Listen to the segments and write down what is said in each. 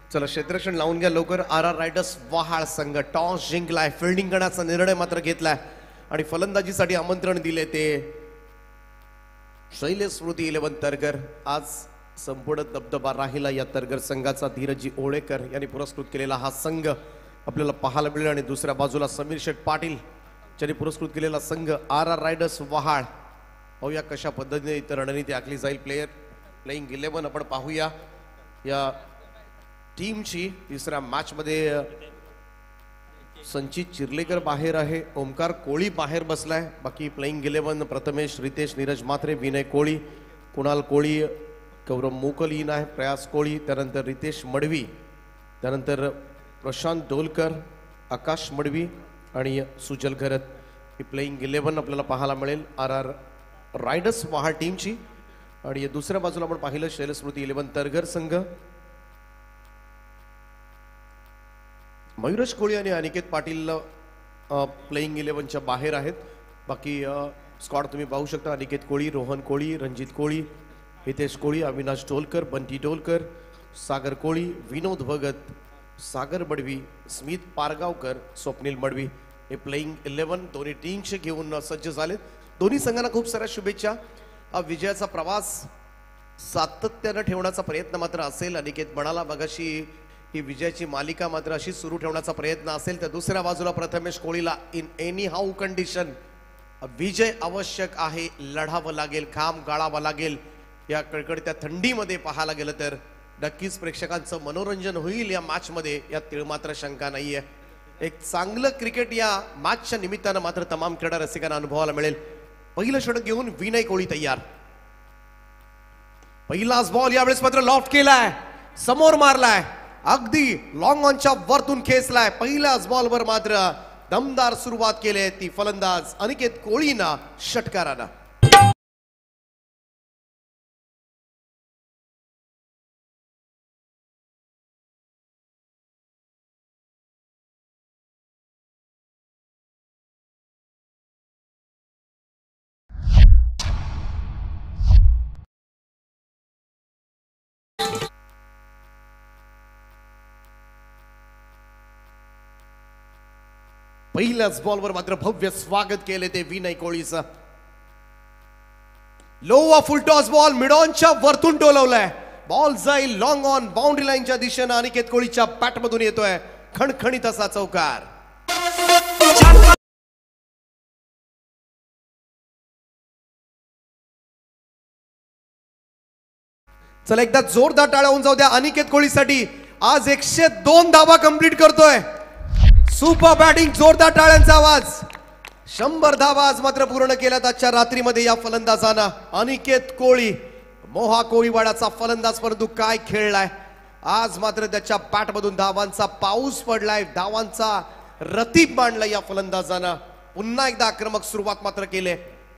चला क्षेत्ररक्षण लावून घ्या लवकर. आर रायडर्स वहाळ संघ टॉस जिंकलाय, फिल्डिंग करण्याचा निर्णय मात्र घेतलाय आणि फलंदाजीसाठी आमंत्रण दिले ते शैलेश स्मृती 11 तरगर. आज संपूर्ण दबदबा राहिला या तरगर संघाचा. धीरजी ओळेकर यांनी पुरस्कृत केलेला हा संघ आपल्याला पाहायला मिळेल आणि दुसऱ्या बाजूला समीर शेठ पाटील यांनी पुरस्कृत केलेला संघ आर रायडर्स वहाळ. पाहूया कशा पद्धतीने इतर रणनीती आखली जाईल. प्लेइंग 11 आपण पाहूया या टीमची. तिसऱ्या मॅच मध्ये संचित चिर्लेकर बाहेर आहे, ओमकार कोळी बाहेर बसलाय. बाकी प्लेइंग 11 प्रथमेश, रितेश, नीरज मात्रे, विनय कोळी, कुणाल कोळी, गौरव मोकलीन आहे, प्रयास कोळी, त्यानंतर रितेश मडवी, त्यानंतर प्रशांत डोलकर, आकाश मडवी आणि सुजल घरत. ही प्लेइंग 11 आपल्याला पाहायला मिळेल आर रायडर्स वहाळ टीमची. आणि दुसऱ्या बाजूला आपण पाहिलं शैलेश स्मृती 11 तरगर संघ. मयुरेश कोळी आणि अनिकेत पाटील प्लेइंग 11च्या बाहेर आहेत. बाकी स्क्वॉड तुम्ही पाहू शकता. अनिकेत कोळी, रोहन कोळी, रणजित कोळी, हितेश कोळी, अविनाश डोलकर, बंटी डोलकर, सागर कोळी, विनोद भगत, सागर मडवी, स्मित पारगावकर, स्वप्नील मडवी. हे प्लेइंग 11 दोन्ही टीमचे घेऊन सज्ज झालेत. दोन्ही संघांना खूप साऱ्या शुभेच्छा. विजयाचा प्रवास सातत्यानं ठेवण्याचा प्रयत्न मात्र असेल. अनिकेत म्हणाला मगाशी ही विजयाची मालिका मात्र अशी सुरू ठेवण्याचा प्रयत्न असेल. तर दुसऱ्या बाजूला प्रथमेश कोळीला इन एनी हाऊ कंडिशन विजय आवश्यक आहे. लढावं लागेल, खांब गाळावं लागेल. या कळकळत्या थंडीमध्ये पाहायला गेलं तर नक्कीच प्रेक्षकांचं मनोरंजन होईल या मॅच मध्ये, यात तीळ मात्र शंका नाहीये. एक चांगलं क्रिकेट या मॅचच्या निमित्तानं मात्र तमाम क्रीडा रसिकांना अनुभवायला मिळेल. पहिलं षटक घेऊन विनय कोळी तयार. पहिलाच बॉल यावेळेस मात्र लॉफ्ट केलाय, समोर मारलाय, अगदी लॉंग ऑनच्या वरतून खेचलाय. पहिल्याच बॉलवर मात्र दमदार सुरुवात केली ती फलंदाज अनिकेत कोळीना षटकारानं. पहिल्याच बॉलवर मात्र भव्य स्वागत केले ते विनय कोळीचं. Low full toss ball mid ऑनच्या वरतून टोलवलाय. बॉल जाईल लॉंग ऑन बाउंड्री लाईनच्या दिशेनं. अनिकेत कोळीच्या बॅट मधून येतोय खणखणीत असा चौकार. चला एकदा जोरदार टाळ्या होऊन जाऊ द्या अनिकेत कोळीसाठी. आज 102 धावा कंप्लीट करतोय. सुपर बॅटिंग, जोरदार टाळ्यांचा आवाज. 100 धावा आज मात्र पूर्ण केल्यात आजच्या रात्रीमध्ये या फलंदाजानं. अनिकेत कोळी मोहा कोळीवाडाचा फलंदाज, परंतु काय खेळलाय आज मात्र. त्याच्या बॅट मधून धावांचा पाऊस पडलाय, धावांचा रतीब मांडला या फलंदाजानं. पुन्हा एकदा आक्रमक सुरुवात मात्र केली.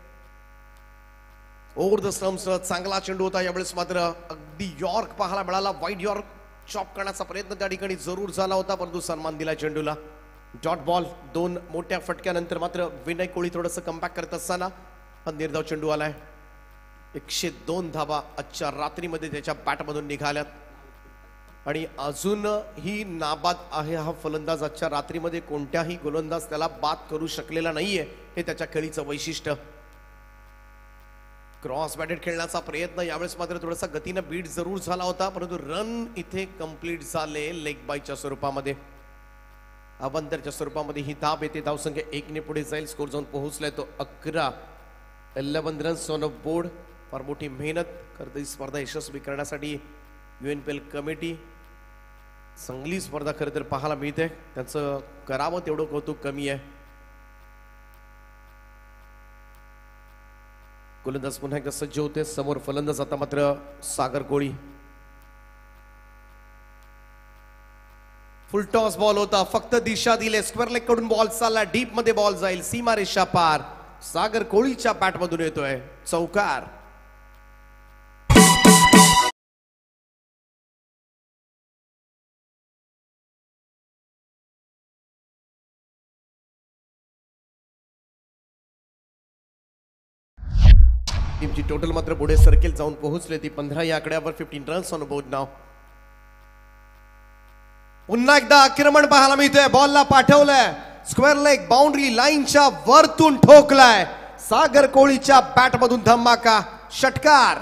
ओव्हर द स्टंप्स चांगला चेंडू होता यावेळेस मात्र. अगदी यॉर्क पाहायला मिळाला. वाईड यॉर्क चॉप करण्याचा प्रयत्न त्या ठिकाणी जरूर झाला होता, परंतु सन्मान दिला चेंडूला. Dot ball. 2 मोठ्या फटक्यानंतर मात्र विनय कोळी थोडंसं कमबॅक करत असताना हा निर्धाव चेंडू आलाय. 102 धावा आजच्या रात्रीमध्ये त्याच्या बॅटमधून निघाल्यात आणि अजूनही नाबाद आहे हा फलंदाज. आजच्या रात्रीमध्ये कोणत्याही गोलंदाज त्याला बाद करू शकलेला नाहीये, हे त्याच्या खेळीचं वैशिष्ट्य. क्रॉस बॅटेड खेळण्याचा प्रयत्न यावेळेस मात्र थोडासा गतीनं बीट जरूर झाला होता, परंतु रन इथे कंप्लीट झाले लेग बायच्या स्वरूपामध्ये. अवंतरच्या स्वरूपामध्ये ही धाब येते. धावसंख्या 1 ने पुढे जाईल. स्कोर जाऊन पोहोचलाय तो 11 रन्स ऑन बोर्ड. फार मोठी मेहनत करते स्पर्धा यशस्वी करण्यासाठी UNPL कमिटी. चांगली स्पर्धा खरं तर पाहायला मिळते. त्यांचं करावं तेवढं कौतुक कमी आहे. गोलंदाज पुन्हा एकदा सज्ज होते. समोर फलंदाज आता मात्र सागर कोळी. फुल टॉस बॉल होता, फक्त दिशा दिले. स्क्वेअर लेग कडून बॉल चालला, डीप मध्ये बॉल जाईल, सीमारेषा पार. सागर कोळीच्या बॅट मधून येतोय चौकार. टीमची टोटल मात्र पुढे सर्कल जाऊन पोहोचले ती 15 या आकड्यावर. 15 रन्स ऑन बोर्ड नाव. पुन्हा एकदा आक्रमण पाहायला मिळतोय. बॉलला पाठवलंय स्क्वेअर लेग बाउंड्री लाईनच्या वरतून ठोकलाय. सागर कोळीच्या बॅट मधून धमाका षटकार.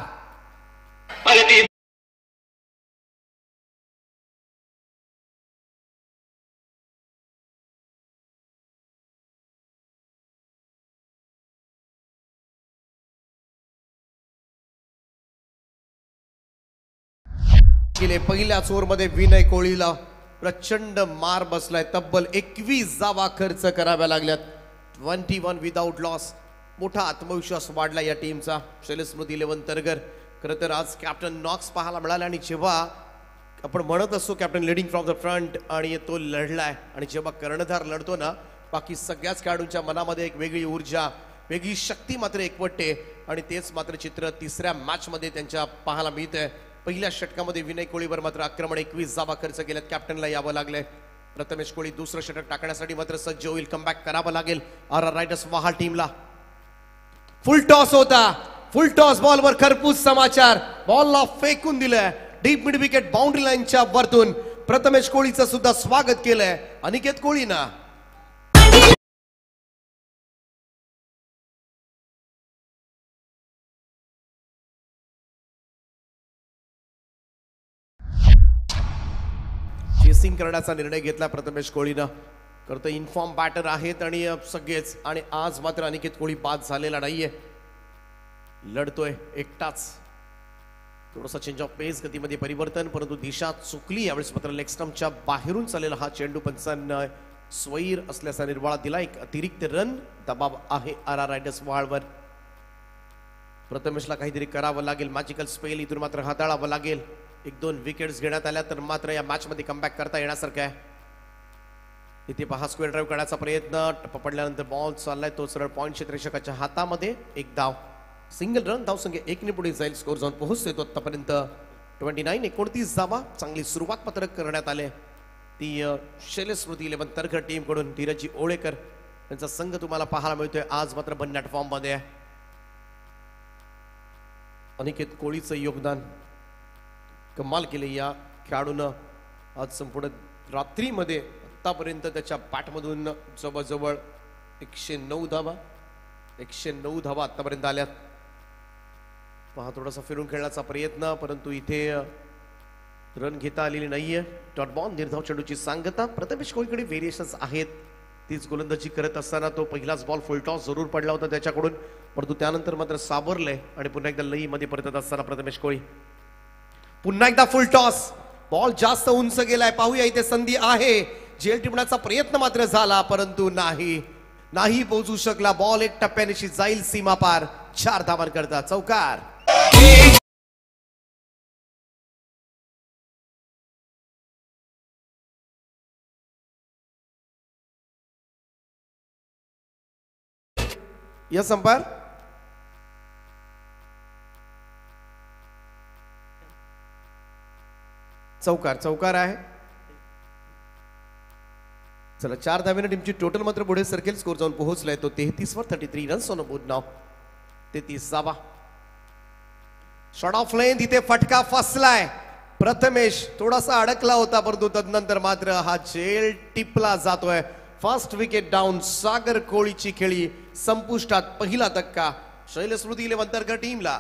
गेले पहिल्याच ओव्हरमध्ये विनय कोळीला प्रचंड मार बसलाय. तब्बल 21 धावा खर्च कराव्या लागल्यात. 21 विदाउट लॉस. मोठा आत्मविश्वास वाढला या टीमचा. शैलस्मृती 11 तरगर खरं तर आज कॅप्टन नॉक्स पाहायला मिळाला आणि जेव्हा आपण म्हणत असतो captain leading from the front आणि तो लढलाय आणि जेव्हा कर्णधार लढतो ना बाकी सगळ्याच खेळाडूंच्या मनामध्ये एक वेगळी ऊर्जा वेगळी शक्ती मात्र एकवटते आणि तेच मात्र चित्र तिसऱ्या मॅच मध्ये त्यांच्या पाहायला मिळतंय. पहिल्या षटकामध्ये विनय कोळीवर मात्र आक्रमण 21 धावा खर्च केल्यात. कॅप्टनला यावं लागलंय. प्रथमेश कोळी दुसरं षटक टाकण्यासाठी मात्र सज्ज होईल. कमबॅक करावं लागेल आर रायडर्स वहाल टीमला. फुल टॉस होता. फुल टॉस बॉलवर खरपूस समाचार. बॉलला फेकून दिलंय डीप मिड विकेट बाउंड्री लाईनच्या वरतून. प्रथमेश कोळीचं सुद्धा स्वागत केलंय अनिकेत कोळीना. चेसिंग करण्याचा निर्णय घेतला प्रथमेश कोळीनं. करतो इन्फॉर्म बॅटर आहेत आणि सगळेच आणि आज मात्र अनिकेत कोळी बाद झालेला नाहीये. लढतोय एकटाच. थोडासा चेंज ऑफ पेस गतीमध्ये परिवर्तन परंतु दिशा चुकली. यावेळेस मात्र लेग स्टंपच्या बाहेरून चाललेला हा चेंडू पंचांना स्वैर असल्याचा निर्वाळा दिला. एक अतिरिक्त रन दबाव आहे आर रायडर्स वहालवर. प्रथमेशला काहीतरी करावं लागेल. मॅजिकल स्पेल इथून मात्र हाताळावं लागेल. 1-2 विकेट्स घेण्यात आल्या तर मात्र या मॅच मध्ये कमबॅक करता येण्यासारखं आहे. इथे पहा स्क्वेअर ड्राईव्ह करण्याचा प्रयत्न. टप्पा पडल्यानंतर बॉल चाललाय तो सरळ पॉइंट क्षेत्ररक्षकाच्या हातामध्ये. एक धाव सिंगल रन. धावसंख्या 1 पुढे जाईल. स्कोर जाऊन पोहोचतोय तो आतापर्यंत 29 धावा. चांगली सुरुवात मात्र करण्यात आले ती शैलस्मृती 11 तरगर टीम कडून. धीरजी ओळेकर यांचा संघ तुम्हाला पाहायला मिळतोय आज मात्र भन्नाट फॉर्म मध्ये आहे. अनिकेत कोळीचं योगदान कमाल केले या खेळाडूनं. आज संपूर्ण रात्रीमध्ये आतापर्यंत त्याच्या बॅटमधून जवळजवळ 109 धावा आतापर्यंत आल्यात. पहा थोडासा फिरून खेळण्याचा प्रयत्न परंतु इथे रन घेता आलेली नाहीये. डॉट बॉल निर्धाव चेंडूची सांगता. प्रथमेश कोळीकडे व्हेरिएशन्स आहेत. तीच गोलंदाजी करत असताना तो पहिलाच बॉल फुल टॉस जरूर पडला होता त्याच्याकडून परंतु त्यानंतर मात्र सावरले आणि पुन्हा एकदा लई मध्ये परतत असताना प्रथमेश कोळी. पुन्हा एकदा फुल टॉस. बॉल जास्त उंच गेलाय. पाहूया इथे संधी आहे. जेल टिपण्याचा प्रयत्न मात्र झाला परंतु नाही पोहोचू शकला. बॉल एक टप्प्यानिशी जाईल सीमा पार. 4 धावांकरता चौकार. Yes umpire. चौकार आहे. चला 4 धावेने टीमची टोटल मात्र पुढे सरकेल. स्कोर जाऊन पोहोचलाय तो 33 वर. 33 रन्स ऑन बोर्ड नाव. 33 धावा. Short of length. इथे फटका फसलाय. प्रथमेश थोडासा अडकला होता परंतु तदनंतर मात्र हा जेल टिपला जातोय. First wicket down. सागर कोळीची खेळी संपुष्टात. पहिला धक्का शैलस्मृती 11 तरगर टीमला.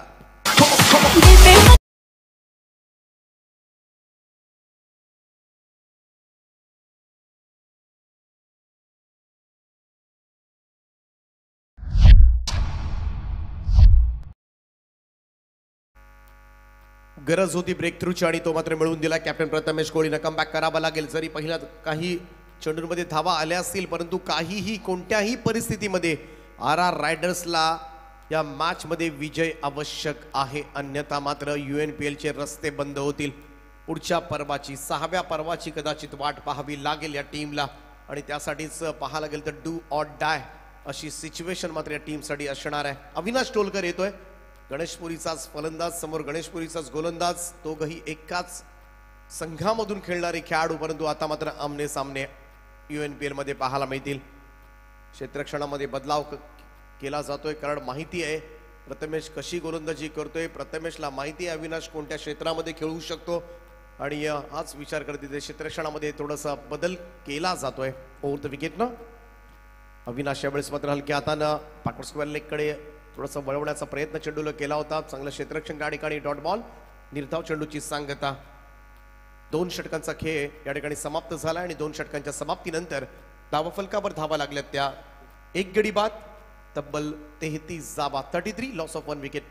गरज होती ब्रेक थ्रूची आणि तो मात्र मिळवून दिला कॅप्टन प्रथमेश कोळीनं. कमबॅक करावा लागेल. जरी पहिल्या काही चेंडूंमध्ये धावा आल्या असतील परंतु कोणत्याही परिस्थितीमध्ये आर रायडर्सला या मॅच मध्ये विजय आवश्यक आहे. अन्यथा मात्र UNPL चे रस्ते बंद होतील. पुढच्या पर्वाची 6व्या पर्वाची कदाचित वाट पाहावी लागेल या टीमला आणि त्यासाठीच पाहायला गेलं तर डू ऑर डाय अशी सिच्युएशन मात्र या टीमसाठी असणार आहे. अविनाश टोलकर येतोय. गणेशपुरीचाच फलंदाज समोर गणेशपुरीचाच गोलंदाज. दोघही एकाच संघामधून खेळणारे खेळाडू परंतु आता मात्र आमने सामने UNPL मध्ये पाहायला मिळतील. क्षेत्ररक्षणामध्ये बदलाव केला जातोय कारण माहिती आहे प्रथमेश कशी गोलंदाजी करतोय. प्रथमेशला माहिती आहे अविनाश कोणत्या क्षेत्रामध्ये खेळू शकतो आणि हाच विचार करत तिथे क्षेत्ररक्षणामध्ये थोडासा बदल केला जातोय ओव्हर द विकेटनं. अविनाश यावेळेस मात्र हलक्या हातानं पार्टनर स्क्वेअर लेगकडे थोडासा वळवण्याचा प्रयत्न चेंडूला केला होता. चांगलं क्षेत्ररक्षण या ठिकाणी डॉट बॉल. निर्धाव चेंडूची सांगता. 2 षटकांचा खेळ या ठिकाणी समाप्त झाला आणि 2 षटकांच्या समाप्तीनंतर धावफलकावर धावा लागल्यात त्या 1 गडी बाद. तब्बल 33 धावा. 33 लॉस ऑफ 1 विकेट.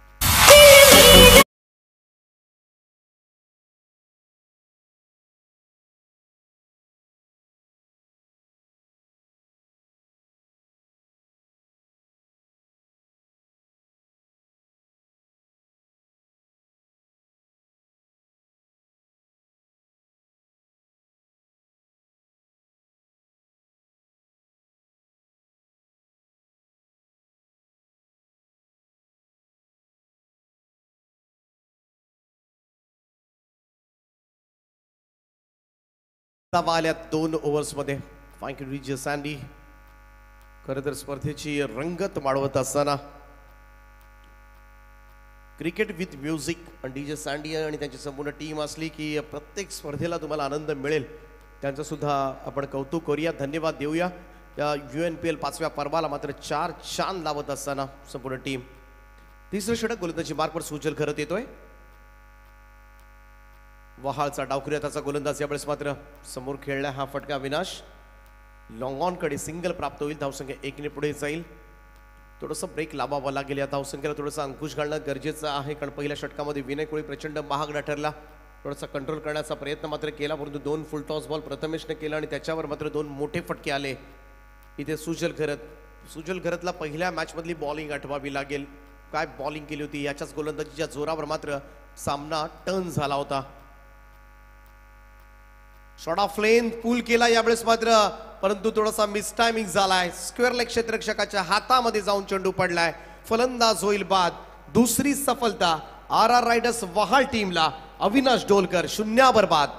धावा आल्या 2 ओव्हर्समध्ये. थँक यू रिज सँडी. खरं तर स्पर्धेची रंगत वाढवत असताना क्रिकेट विथ म्युझिक आणि डीजे सँडी आणि त्यांची संपूर्ण टीम असली की प्रत्येक स्पर्धेला तुम्हाला आनंद मिळेल. त्यांचं सुद्धा आपण कौतुक करूया, धन्यवाद देऊया. त्या UNPL 5व्या पर्वाला मात्र 4 चांद लावत असताना संपूर्ण टीम. तिसरं षटक गोलंदाजी मार्कवर सुजल करत येतोय. वहाळचा डावखुऱ्याचा गोलंदाज यावेळेस मात्र समोर खेळला. हा फटका अविनाश लॉंग ऑन कडे सिंगल प्राप्त होईल. धावसंख्या 1 ने पुढे जाईल. थोडंसं ब्रेक लावावा लागेल. या धावसंख्येला थोडंसं अंकुश घालणं गरजेचं आहे, कारण पहिल्या षटकामध्ये विनय कोळी प्रचंड महागडा ठरला. थोडासा कंट्रोल करण्याचा प्रयत्न मात्र केला, परंतु 2 फुल टॉस बॉल प्रथमेशने केला आणि त्याच्यावर मात्र 2 मोठे फटके आले. इथे सुजल घरतला पहिल्या मॅचमधली बॉलिंग आठवावी लागेल. काय बॉलिंग केली होती. याच्याच गोलंदाजीच्या जोरावर मात्र सामना टर्न झाला होता. शॉट ऑफ लेंथ पूल केला यावेळेस मात्र, परंतु थोडासा मिस टायमिंग झालाय. स्क्वेअर लेग क्षेत्ररक्षकाच्या हातामध्ये जाऊन चेंडू पडलाय. फलंदाज होईल बाद. दुसरी सफलता RR रायडर्स वहाळ टीमला. अविनाश डोलकर 0 बाद.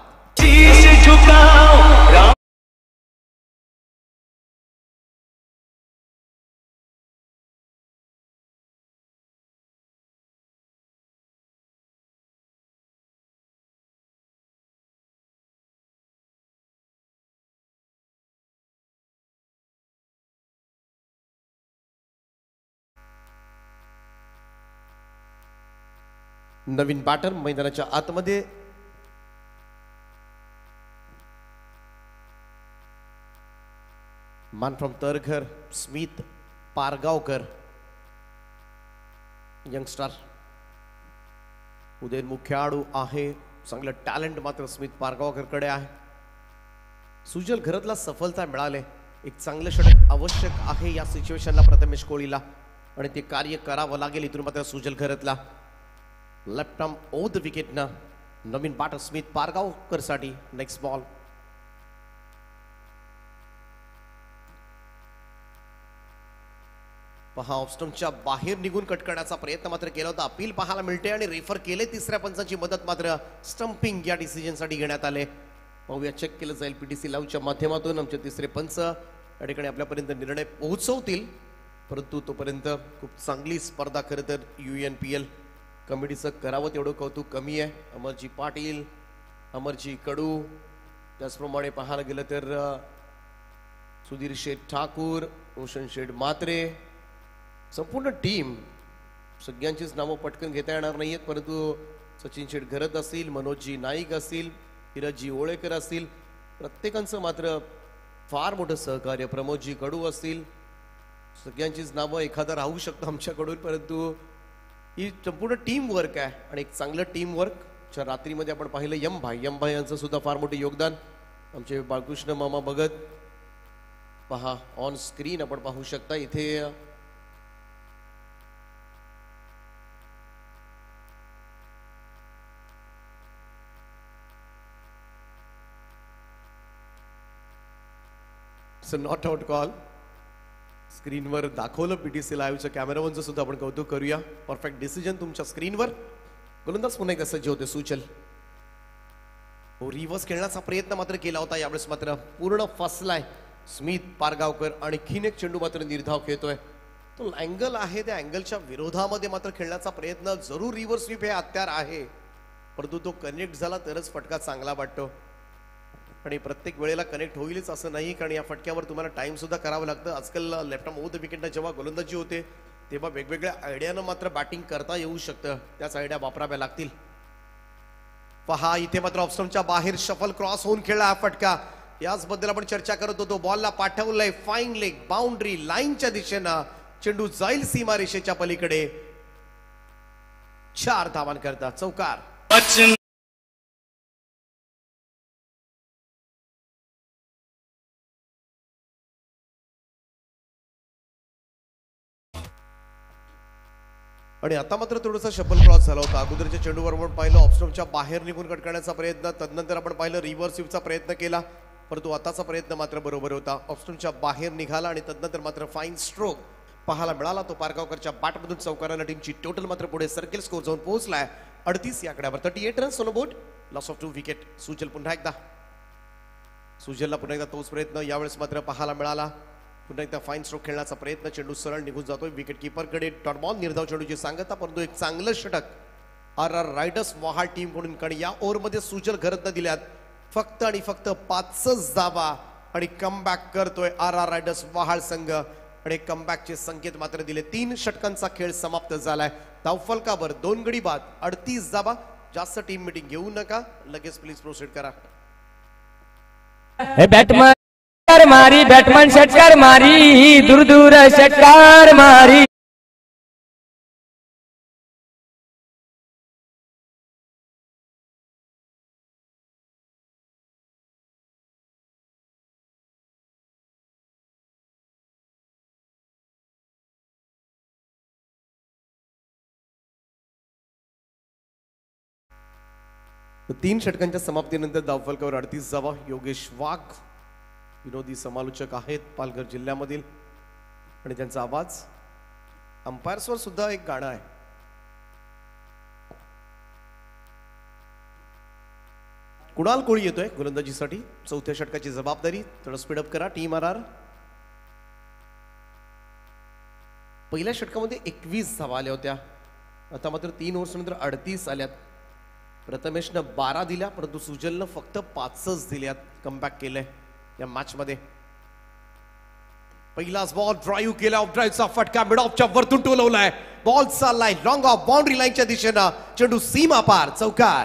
नवीन बॅटर मैदानाच्या आतमध्ये. मान from Targhar Smith Pargaonkar, youngster उदयनमुख खेळाडू आहे. चांगलं टॅलेंट मात्र स्मित पारगावकरकडे आहे. सुजल घरतला सफलता मिळाले. एक चांगलं षटक आवश्यक आहे या सिच्युएशनला प्रथमेश कोळीला, आणि ते कार्य करावं लागेल. इथून मात्र सुजल घरतला left arm over the wicket ना. नवीन बॅटर स्मित पारगावकर साठी नेक्स्ट बॉल. पहा ऑफस्टंपच्या बाहेर निघून कट करण्याचा प्रयत्न मात्र केला होता. अपील पाहायला मिळते आणि रेफर केले. तिसऱ्या पंचाची मदत मात्र स्टंपिंग या डिसिजन साठी घेण्यात आले. पाहूया चेक केलं जाईल PTC लाईव्हच्या माध्यमातून. आमचे तिसरे पंच या ठिकाणी आपल्यापर्यंत निर्णय पोहोचवतील, परंतु तोपर्यंत खूप चांगली स्पर्धा खरं तर UNPL कमिटीचं करावं तेवढं कौतुक कमी आहे. अमरजी पाटील, अमरजी कडू, त्याचप्रमाणे पाहायला गेलं तर सुधीर शेठ ठाकूर, रोशन शेठ म्हात्रे, संपूर्ण टीम. सगळ्यांचीच नावं पटकन घेता येणार नाहीयेत, परंतु सचिन शेठ घरत असतील, मनोजजी नाईक असतील, हिरजजी ओळेकर असतील, प्रत्येकांचं मात्र फार मोठं सहकार्य. प्रमोदजी कडू असतील, सगळ्यांचीच नावं एखादा राहू शकतं आमच्याकडून, परंतु ही संपूर्ण टीम वर्क आहे. आणि एक चांगलं टीम वर्कच्या रात्रीमध्ये आपण पाहिलं यमभाई यांचं सुद्धा फार मोठे योगदान. आमचे बाळकृष्ण मामा भगत पहा ऑन स्क्रीन आपण पाहू शकता. इथे नॉट आउट कॉल स्क्रीनवर दाखवलं. PTC लाईव्हच्या कॅमेरावरचं सुद्धा आपण कौतुक करूया. परफेक्ट डिसिजन तुमच्या स्क्रीनवर. गोलंदाज पुन्हा एकदा सज्ज होते सुचल. रिव्हर्स खेळण्याचा प्रयत्न मात्र केला होता, यावेळेस मात्र पूर्ण फसलाय स्मित पारगावकर. आणखीन एक चेंडू मात्र निर्धाव खेळतोय. तो अँगल आहे, त्या अँगलच्या विरोधामध्ये मात्र खेळण्याचा प्रयत्न. जरूर रिव्हर्स स्वीप हे हत्यार आहे, परंतु तो कनेक्ट झाला तरच फटका चांगला वाटतो आणि प्रत्येक वेळेला कनेक्ट होईलच असं नाही, कारण या फटक्यावर तुम्हाला टाइम सुद्धा करावं लागतं. आजकाल लेफ्ट आर्म ओव्हर द विकेटनं जेव्हा गोलंदाजी होते तेव्हा वेगवेगळ्या आयडियानं मात्र बॅटिंग करता येऊ शकतं, त्याच आयडिया वापराव्या लागतील. पहा इथे मात्र ऑफस्टंपच्या बाहेर शफल क्रॉस होऊन खेळला हा फटका. याचबद्दल आपण चर्चा करत होतो. बॉलला पाठवलंय फाईन लेग बाउंड्री लाईनच्या दिशेनं, चेंडू जाईल सीमारेषेच्या पलीकडे. 4 धावांकरता चौकार. आणि आता मात्र थोडासा शफल क्रॉस झाला होता. अगोदरच्या चेंडूवर आपण पाहिलं ऑफस्टंपच्या बाहेर निघून कट करण्याचा प्रयत्न, तदनंतर आपण पाहिलं रिव्हर्स स्वीपचा प्रयत्न केला, परंतु आताचा प्रयत्न मात्र बरोबर होता. ऑफस्टंपच्या बाहेर निघाला आणि तदनंतर मात्र फाईन स्ट्रोक पाहायला मिळाला. तो पारगावकरच्या बॅटमधून चौकारानं टीमची टोटल मात्र पुढे सर्कल स्कोर जाऊन पोहोचलाय 38 या आकड्यावर. 38 runs on board, loss of 2 wicket. Sujal पुन्हा एकदा, सुजलला पुन्हा एकदा तोच प्रयत्न यावेळेस मात्र पाहायला मिळाला. पुन्हा एकदा फाईन स्ट्रोक खेळण्याचा प्रयत्न, चेंडू सरळ निघून जातोय विकेट किपरकडे. डॉट बॉल निर्धाव चेंडूची सांगता, परंतु एक चांगलं षटक आर रायडर्स वहाळ टीम कडून, कारण या ओव्हरमध्ये सुजल घरत्न दिल्यात फक्त आणि फक्त 5च धावा आणि कमबॅक करतोय आर रायडर्स वहाळ संघ. आणि कमबॅकचे संकेत मात्र दिले. 3 षटकांचा खेळ समाप्त झालाय. धावफलकावर 2 गडी बाद, 38 धावा. जास्त टीम मीटिंग घेऊ नका, लगेच प्लीज प्रोसीड करा. बॅटमॅन मारी, बॅटमॅन षटकार मारी, दूर दूर षटकार मारी. तीन षटकांच्या समाप्तीनंतर धावफलकावर 38 धावा. योगेश वाघ विनोदी समालोचक आहेत पालघर जिल्ह्यामधील, आणि त्यांचा आवाज अंपायर्सवर सुद्धा एक गाणं आहे. कुणाल कोळी येतोय गोलंदाजीसाठी. चौथ्या षटकाची जबाबदारी. थोडं स्पीडअप करा टीम आर आर. पहिल्या षटकामध्ये 21 धावा आल्या होत्या, आता मात्र 3 ओव्हर्स नंतर 38 आल्यात. प्रथमेशनं 12 दिल्या, परंतु सुजलनं फक्त 5च दिल्यात. कमबॅक केलंय या मॅच मध्ये. पहिलाच बॉल ड्राईव्ह केला, ऑफ ड्राईव्हचा फटका मिड ऑफच्या वरतून टोलवलाय. बॉल चाललाय लॉंग ऑफ बाउंड्री लाईनच्या दिशेनं, चेंडू सीमा पार चौकार.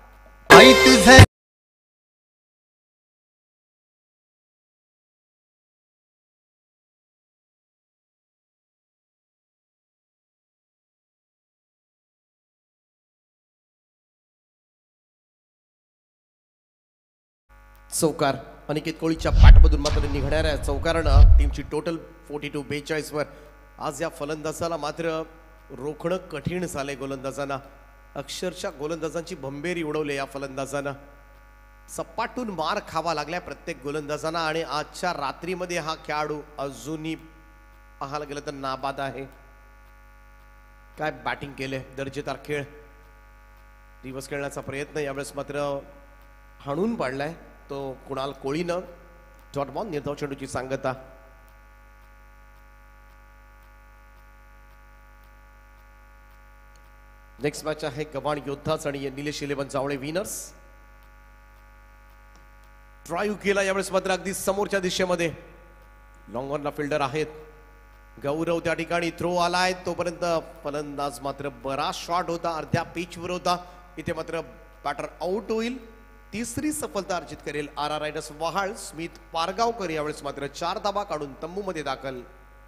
चौकार. अनिकेत कोळीच्या बॅटमधून मात्र निघणाऱ्या चौकारानं टीमची टोटल 42-42 वर. आज या फलंदाजाला मात्र रोखणं कठीण झालंय गोलंदाजांना. अक्षरशः गोलंदाजांची भंबेरी उडवली या फलंदाजांना. सपाटून मार खावा लागल्या प्रत्येक गोलंदाजांना. आणि आजच्या रात्रीमध्ये हा खेळाडू अजूनही पाहायला गेलं तर नाबाद आहे. काय बॅटिंग केले, दर्जेदार खेळ. रिव्हर्स खेळण्याचा प्रयत्न यावेळेस मात्र हाणून पाडलाय तो कुणाल कोळीनं. डॉट बॉल निर्धाव चेंडूची सांगता. नेक्स्ट मॅच आहे गव्हाण योद्धाच आणि निलेश 11 जावळे विनर्स. ड्राईव्ह केला यावेळेस मात्र अगदी समोरच्या दिशेमध्ये. लॉंग ऑनला फिल्डर आहेत गौरव, त्या ठिकाणी थ्रो आलाय. तोपर्यंत फलंदाज मात्र बराच शॉट होता, अर्ध्या पिचवर होता. इथे मात्र बॅटर आउट होईल. तिसरी सफलता अर्जित करेल आर रायडर्स वहाळ. स्मित पारगावकर यावेळेस मात्र 4 धावा काढून तंबूमध्ये दाखल.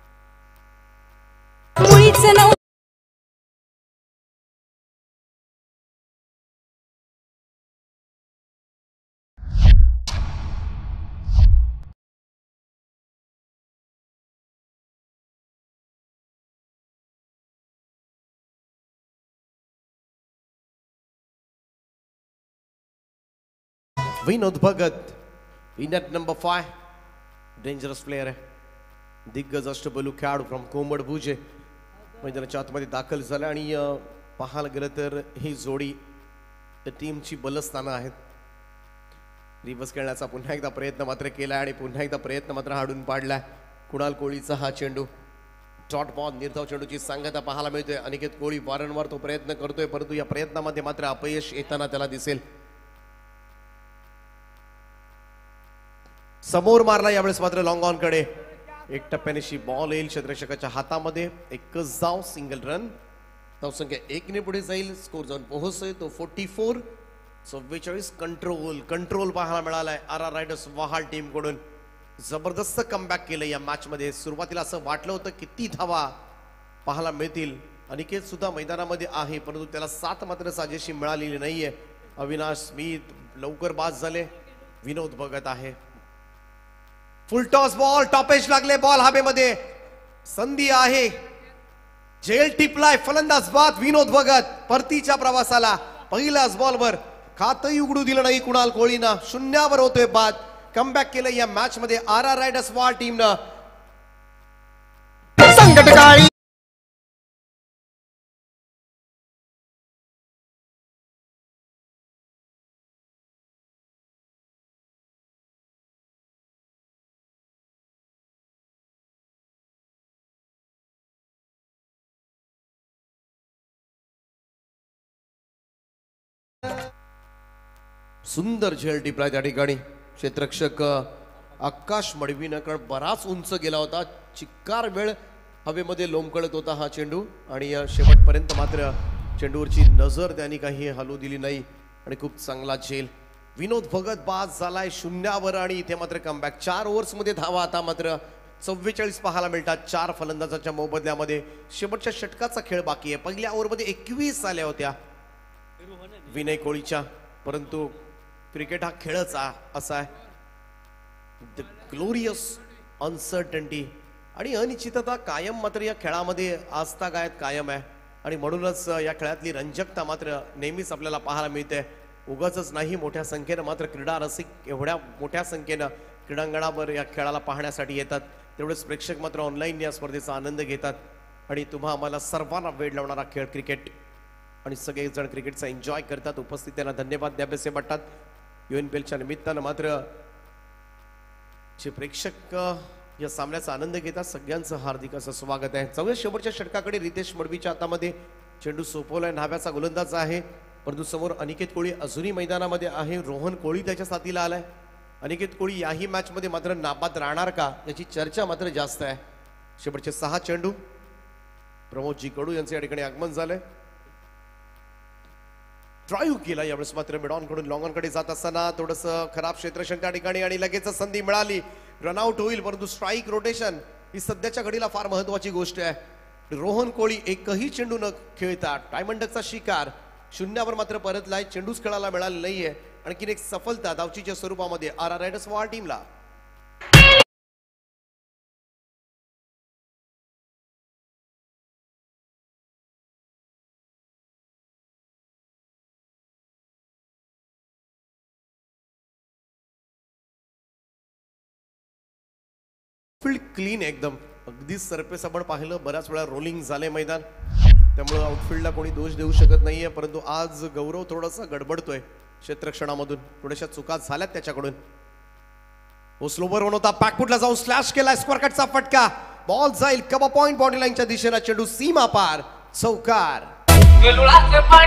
Vinod Bhagat in at number 5, dangerous player आहे. दिग्गज अष्टबलू खेळाडू फ्रॉम कोंबड भुजे मैदानाच्या आतमध्ये दाखल झाला. आणि पाहायला गेलं तर ही जोडी टीमची बलस्थानं आहेत. रिव्हर्स खेळण्याचा पुन्हा एकदा प्रयत्न मात्र केला आणि पुन्हा एकदा प्रयत्न मात्र हाडून पाडला. कुणाल कोळीचा हा चेंडू. डॉट बॉल निर्धाव चेंडूची सांगता पाहायला मिळते. अनिकेत कोळी वारंवार तो प्रयत्न करतोय, परंतु या प्रयत्नामध्ये मात्र अपयश येताना त्याला दिसेल. समोर मारला यावेळेस मात्र लॉंग ऑन कडे. एक टप्प्यानेशी बॉल येईल क्षेत्ररक्षकाच्या हातामध्ये. एकच धाव, सिंगल रन. धावसंख्या 1 ने पुढे जाईल. स्कोर जाऊन पोहोचतोय तो 44. 44. कंट्रोल पाहायला मिळालाय RR रायडर्स वहाल टीम कडून. जबरदस्त कमबॅक केलं या मॅच मध्ये. सुरुवातीला असं वाटलं होतं किती धावा पाहायला मिळतील. अनिकेत सुद्धा मैदानामध्ये आहे, परंतु त्याला 7 मात्र साजेशी मिळालेली नाहीये. अविनाश स्मिथ लवकर बाद झाले. विनोद भगत आहे. फुल टॉस बॉल, टॉपेज लागले, बॉल हवेमध्ये. संधी आहे, झेल टिपलाय, फलंदाज बाद. विनोद भगत परतीच्या प्रवासाला पहिल्याच बॉलवर खातही उघडू दिलं नाही कुणाल कोळीनं. 0 होतोय बाद. कमबॅक केलं या मॅच मध्ये RR रायडर्स वहाल टीमनं. संकटकाळी सुंदर झेल टिपलाय त्या ठिकाणी. क्षेत्ररक्षक आकाश मडवीनकर बराच उंच गेला होता. चिक्कार वेळ हवेमध्ये लोंबकळत होता हा चेंडू आणि शेवटपर्यंत मात्र चेंडूवरची नजर त्यांनी काही हलू दिली नाही आणि खूप चांगला झेल. विनोद भगत बाद झालाय 0 आणि इथे मात्र कमबॅक. 4 ओव्हर्स मध्ये धावा आता मात्र 44 पाहायला मिळतात 4 फलंदाजाच्या मोबदल्यामध्ये. शेवटच्या षटकाचा खेळ बाकी आहे. पहिल्या ओव्हरमध्ये 21 आल्या होत्या विनय कोळीच्या, परंतु क्रिकेट हा खेळच असा आहे. द ग्लोरियस अनसर्टन्टी आणि अनिश्चितता कायम मात्र या खेळामध्ये आजतागायत कायम आहे आणि म्हणूनच या खेळातली रंजकता मात्र नेहमीच आपल्याला पाहायला मिळते. उगाचच नाही, मोठ्या संख्येनं मात्र क्रीडा रसिक एवढ्या मोठ्या संख्येनं क्रीडांगणावर या खेळाला पाहण्यासाठी येतात. तेवढेच प्रेक्षक मात्र ऑनलाईन या स्पर्धेचा आनंद घेतात आणि तुम्हा आम्हाला सर्वांना वेळ लावणारा खेळ क्रिकेट आणि सगळेजण क्रिकेटचा एन्जॉय करतात. उपस्थित त्यांना धन्यवाद द्यावेसे वाटतात. UNPLच्या निमित्तानं मात्र जे प्रेक्षक या सामन्याचा आनंद घेतात सगळ्यांचं हार्दिक असं स्वागत आहे. जाऊया शेवटच्या षटकाकडे. रितेश मडवीच्या हातामध्ये चेंडू सोपवलाय. नाव्याचा गोलंदाज आहे, परंतु समोर अनिकेत कोळी अजूनही मैदानामध्ये आहे. रोहन कोळी त्याच्या साथीला आलाय. अनिकेत कोळी याही मॅच मध्ये मात्र नाबाद राहणार का याची चर्चा मात्र जास्त आहे. शेवटचे 6 चेंडू. प्रमोदजी कडू यांचे या ठिकाणी आगमन झालंय. ड्राईव्ह केला यावेळेस मात्र मिड ऑन कडून लॉंग ऑन कडे जात असताना थोडस खराब क्षेत्ररक्षण त्या ठिकाणी आणि लगेच संधी मिळाली. रनआउट होईल, परंतु स्ट्राईक रोटेशन ही सध्याच्या घडीला फार महत्वाची गोष्ट आहे. रोहन कोळी एकही चेंडू न खेळता डायमंडचा शिकार 0 मात्र परतलाय. चेंडूच खेळायला मिळाला नाहीये. आणखीन एक सफलता धावचीच्या स्वरूपामध्ये RR रायडर्स वहाल टीमला. फील्ड क्लीन एकदम, अगदी सरफेस आपण पाहिलं. बऱ्याच वेळा रोलिंग झाले मैदान, त्यामुळे आउटफील्डला कोणी दोष देऊ शकत नाहीये. परंतु आज गौरव थोडासा गडबडतोय क्षेत्ररक्षणामधून. थोड्याशा चुका झाल्यात त्याच्याकडून. हो स्लोवर होऊन होता, बॅकफुटला जाऊन स्लॅश केला. स्क्वेअर कटचा फटका. बॉल जाईल कबा पॉइंट बाउंड्री लाईनच्या दिशेला. चेंडू सीमा पार. चौकार.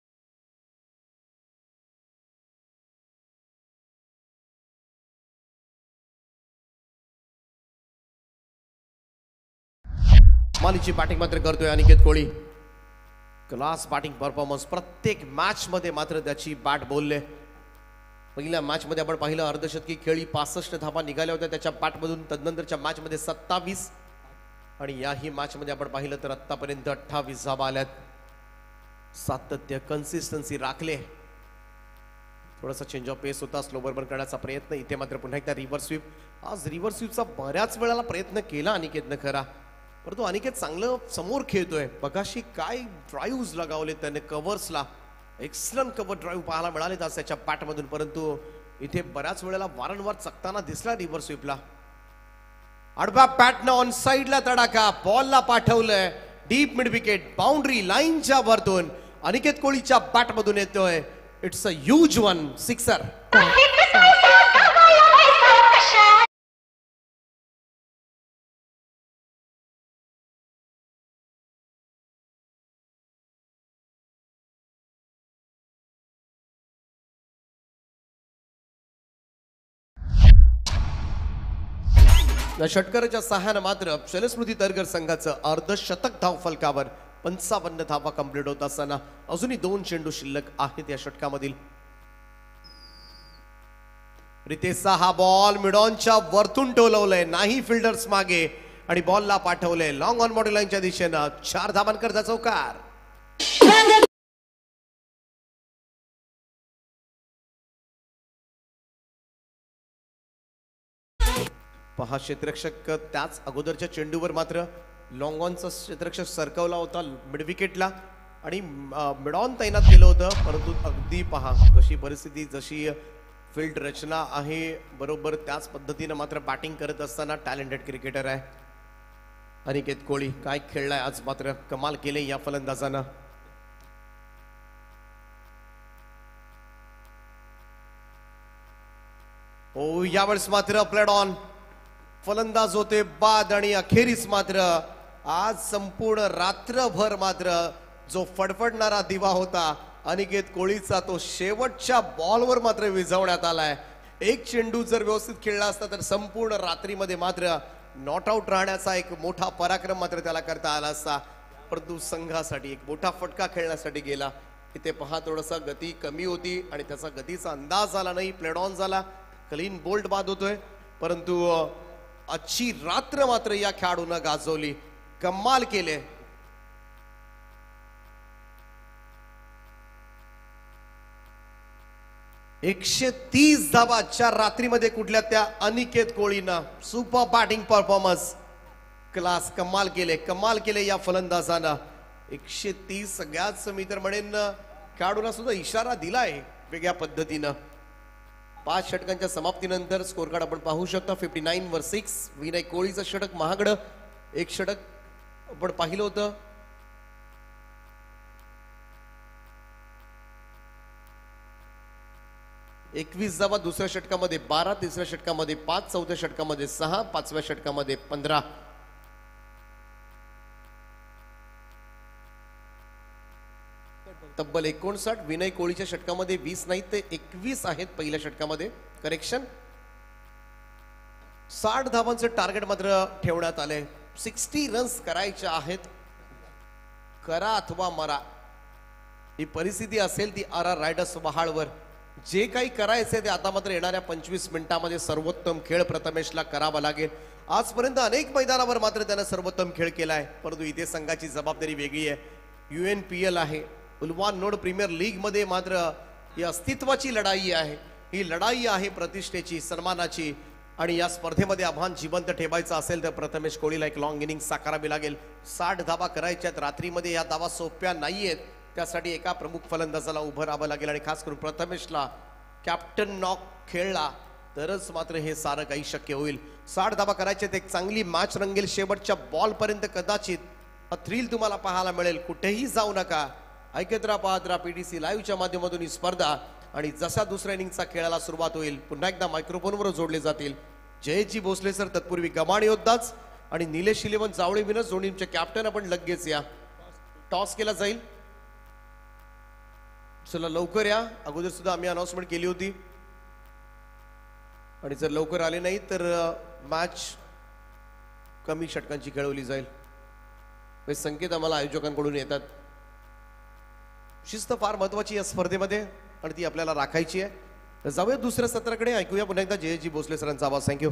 मालीची बॅटिंग मात्र करतोय अनिकेत कोळी. Class batting performance. प्रत्येक मॅच मध्ये मात्र त्याची बॅट बोलले. पहिल्या मॅच मध्ये आपण पाहिलं अर्धशतकी खेळी 65 धावा निघाल्या होत्या त्याच्या बॅट मधून. तदनंतरच्या मॅच मध्ये 27 आणि याही मॅच मध्ये आपण पाहिलं तर आतापर्यंत 28 धावा आल्यात. सातत्य, कन्सिस्टन्सी राखले. थोडासा चेंज ऑफ पेस होता, स्लोवर बर्न करण्याचा प्रयत्न. इथे मात्र पुन्हा एकदा रिव्हर्स स्वीप. आज रिव्हर्स स्वीपचा बऱ्याच वेळाला प्रयत्न केला अनिकेतनं खरा, परंतु अनिकेत चांगलं समोर खेळतोय. बघाशी काय ड्राईव्ह लगावले त्याने कव्हर्सला. एक्सलंट कव्हर ड्राईव्ह पाहायला मिळाले आज त्याच्या बॅटमधून, परंतु इथे बऱ्याच वेळेला वारंवार चकताना दिसला रिव्हर्स स्वीपला. आडव्या बॅटनं ऑन साइडला तडाखा. बॉलला पाठवलंय डीप मिड विकेट. बाउंड्री लाईनच्या वरतून अनिकेत कोळीच्या बॅटमधून येतोय. It's a huge one, sixer. या षटकाराच्या सहाय्याने मात्र शैलस्मृती तरगर संघाचं अर्धशतक धाव फलकावर 55 धावा कंप्लीट होत असताना अजूनही 2 चेंडू शिल्लक आहेत या षटकामधील. रितेशचा हा बॉल मिडॉनच्या वरतून टोलवलंय, नाही फिल्डर्स मागे आणि बॉलला पाठवलंय लॉंग ऑन बॉडी लाईनच्या दिशेनं. 4 धावांकरता चौकार. पहा क्षेत्ररक्षक त्याच अगोदरच्या चेंडूवर मात्र लॉंग ऑनचा क्षेत्ररक्षक सरकवला होता मिड विकेटला आणि मिडॉन तैनात केलं होतं, परंतु अगदी पहा जशी परिस्थिती जशी फील्ड रचना आहे बरोबर त्याच पद्धतीनं मात्र बॅटिंग करत असताना टॅलेंटेड क्रिकेटर आहे अनिकेत कोळी. काय खेळलाय आज, मात्र कमाल केले या फलंदाजानं. हो यावेळेस मात्र प्लेड ऑन फलंदाज होते बाद आणि अखेरीस मात्र आज संपूर्ण रात्रभर मात्र जो फडफडणारा दिवा होता अनिकेत कोळीचा तो शेवटच्या बॉलवर मात्र विझवण्यात आलाय. एक चेंडू जर व्यवस्थित खेळला असता तर संपूर्ण रात्रीमध्ये मात्र नॉट आउट राहण्याचा एक मोठा पराक्रम मात्र त्याला करता आला असता, परंतु संघासाठी एक मोठा फटका खेळण्यासाठी गेला. इथे पहा थोडासा गती कमी होती आणि त्याचा गतीचा अंदाज आला नाही. प्लेड ऑन झाला, क्लीन बोल्ट बाद होतोय, परंतु आजची रात्र मात्र या खेळाडूनं गाजवली, कमाल केले. एकशे 130 धावाच्या रात्रीमध्ये कुठल्या त्या अनिकेत कोळीनं सुपर बॅटिंग परफॉर्मन्स, क्लास, कमाल केले या फलंदाजानं. 130 सगळ्याच मी तर म्हणेन खेळाडूंना सुद्धा इशारा दिलाय वेगळ्या पद्धतीनं. 5 षटकांच्या समाप्तीनंतर स्कोर कार्ड आपण पाहू शकता. 59/6 विनय कोळीचं षटक महागडं. एक षटक आपण पाहिलं होतं 21 धावा दुसऱ्या षटकामध्ये, 12 तिसऱ्या षटकामध्ये, 5 चौथ्या षटकामध्ये, 6 पाचव्या षटकामध्ये, 15. तब्बल 59. विनय कोळीच्या षटकामध्ये 20 नाही ते 21 आहेत पहिल्या षटकामध्ये. करेक्शन. 60 धावांचं टार्गेट मात्र ठेवण्यात आले. 60 रन्स करायचे आहेत. करा अथवा मरा ही परिस्थिती असेल ती आर रायडर्स वहाळवर. जे काही करायचे ते आता मात्र येणाऱ्या 25 मिनिटांमध्ये सर्वोत्तम खेळ प्रथमेशला करावा लागेल. आजपर्यंत अनेक मैदानावर मात्र त्यानं सर्वोत्तम खेळ केलाय, परंतु इथे संघाची जबाबदारी वेगळी आहे. UNPL आहे, उल्वान नोड प्रीमियर लीग मध्ये मात्र ही अस्तित्वाची लढाई आहे. ही लढाई आहे प्रतिष्ठेची, सन्मानाची, आणि या स्पर्धेमध्ये आव्हान जिवंत ठेवायचं असेल तर प्रथमेश कोळीला एक लॉंग इनिंग साकारावी लागेल. 60 धावा करायच्यात रात्रीमध्ये. या धावा सोप्या नाहीयेत, त्यासाठी एका प्रमुख फलंदाजाला उभं राहावं लागेल आणि खास करून प्रथमेशला कॅप्टन नॉक खेळला तरच मात्र हे सारं काही शक्य होईल. 60 धावा करायच्यात. एक चांगली मॅच रंगेल. शेवटच्या बॉल पर्यंत कदाचित थ्रिल तुम्हाला पाहायला मिळेल. कुठेही जाऊ नका, ऐकत राहा, पाहत राहा PTC लाईव्हच्या माध्यमातून ही स्पर्धा. आणि जसा दुसऱ्या इनिंगचा खेळाला सुरुवात होईल पुन्हा एकदा मायक्रोफोनवर जोडले जातील जयजी भोसले सर, तत्पूर्वी गमाण योद्धाच आणि निलेश 11 जावळे विनस जोडीचे कॅप्टन. आपण लगेच या. टॉस केला जाईल. चला लवकर या. अगोदर सुद्धा आम्ही अनाउन्समेंट केली होती आणि जर लवकर आले नाही तर मॅच कमी षटकांची खेळवली जाईल. हे संकेत आम्हाला आयोजकांकडून येतात. शिस्त फार महत्वाची या स्पर्धेमध्ये आणि ती आपल्याला राखायची आहे. जाऊया दुसऱ्या सत्राकडे. ऐकूया पुन्हा एकदा जयजी भोसले सरांचा आवाज. थँक्यू.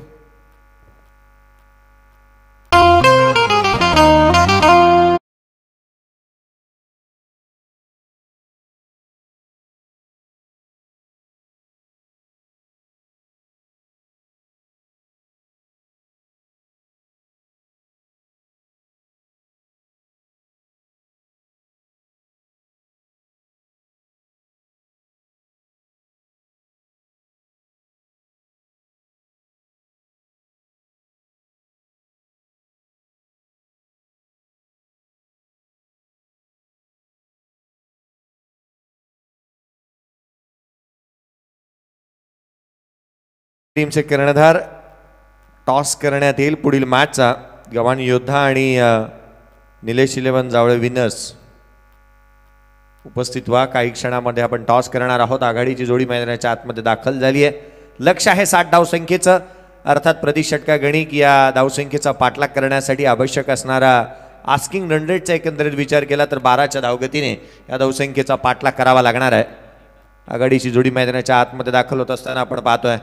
टीमचे कर्णधार टॉस करण्यात येईल पुढील मॅचचा. गव्हाण योद्धा आणि निलेश 11 जावळे विनर्स उपस्थित व्हा. काही क्षणामध्ये आपण टॉस करणार आहोत. आघाडीची जोडी मैदानाच्या आतमध्ये दाखल झाली आहे. लक्ष आहे 60 धाव संख्येचं. अर्थात प्रति षटका गणिक या धावसंख्येचा पाठलाग करण्यासाठी आवश्यक असणारा आस्किंग रन रेटचा एकंदरीत विचार केला तर 12च्या धावगतीने या धावसंख्येचा पाठलाग करावा लागणार आहे. आघाडीची जोडी मैदानाच्या आतमध्ये दाखल होत असताना आपण पाहतोय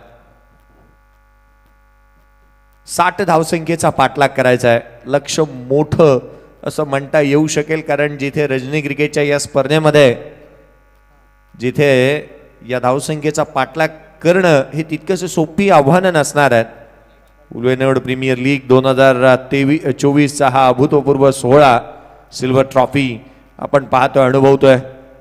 60 धावसंख्येचा पाठलाग करायचा आहे. लक्ष मोठं असं म्हणता येऊ शकेल, कारण जिथे रजनी क्रिकेटच्या या स्पर्धेमध्ये जिथे या धावसंख्येचा पाठलाग करणं हे तितकंसं सोपी आव्हानं नसणार आहेत. उल्वेनवड प्रीमियर लीग 2023-24चा हा अभूतपूर्व सोहळा सिल्वर ट्रॉफी आपण पाहतोय, अनुभवतोय.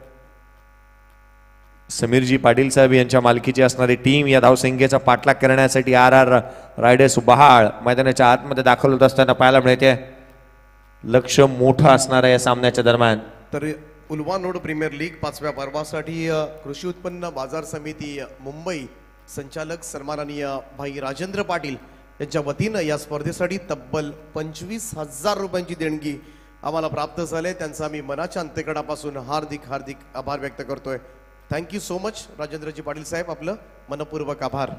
समीरजी पाटील साहेब यांच्या मालकीची असणारी टीम या धावसंख्येचा पाठलाग करण्यासाठी RR रायडर्स बहाळ मैदानाच्या आतमध्ये दाखल होत असताना पाहायला मिळते. लक्ष मोठं असणार आहे या सामन्याच्या दरम्यान. तर उल्वानोड प्रीमियर लीग 5व्या पर्वासाठी कृषी उत्पन्न बाजार समिती मुंबई संचालक सन्माननीय भाई राजेंद्र पाटील यांच्या वतीनं या स्पर्धेसाठी तब्बल 25,000 रुपयांची देणगी आम्हाला प्राप्त झाले. त्यांचा आम्ही मनाच्या अंतकडापासून हार्दिक हार्दिक आभार व्यक्त करतोय. Thank you so much Rajendraji Patil साहेब, आपलं मनपूर्वक आभार.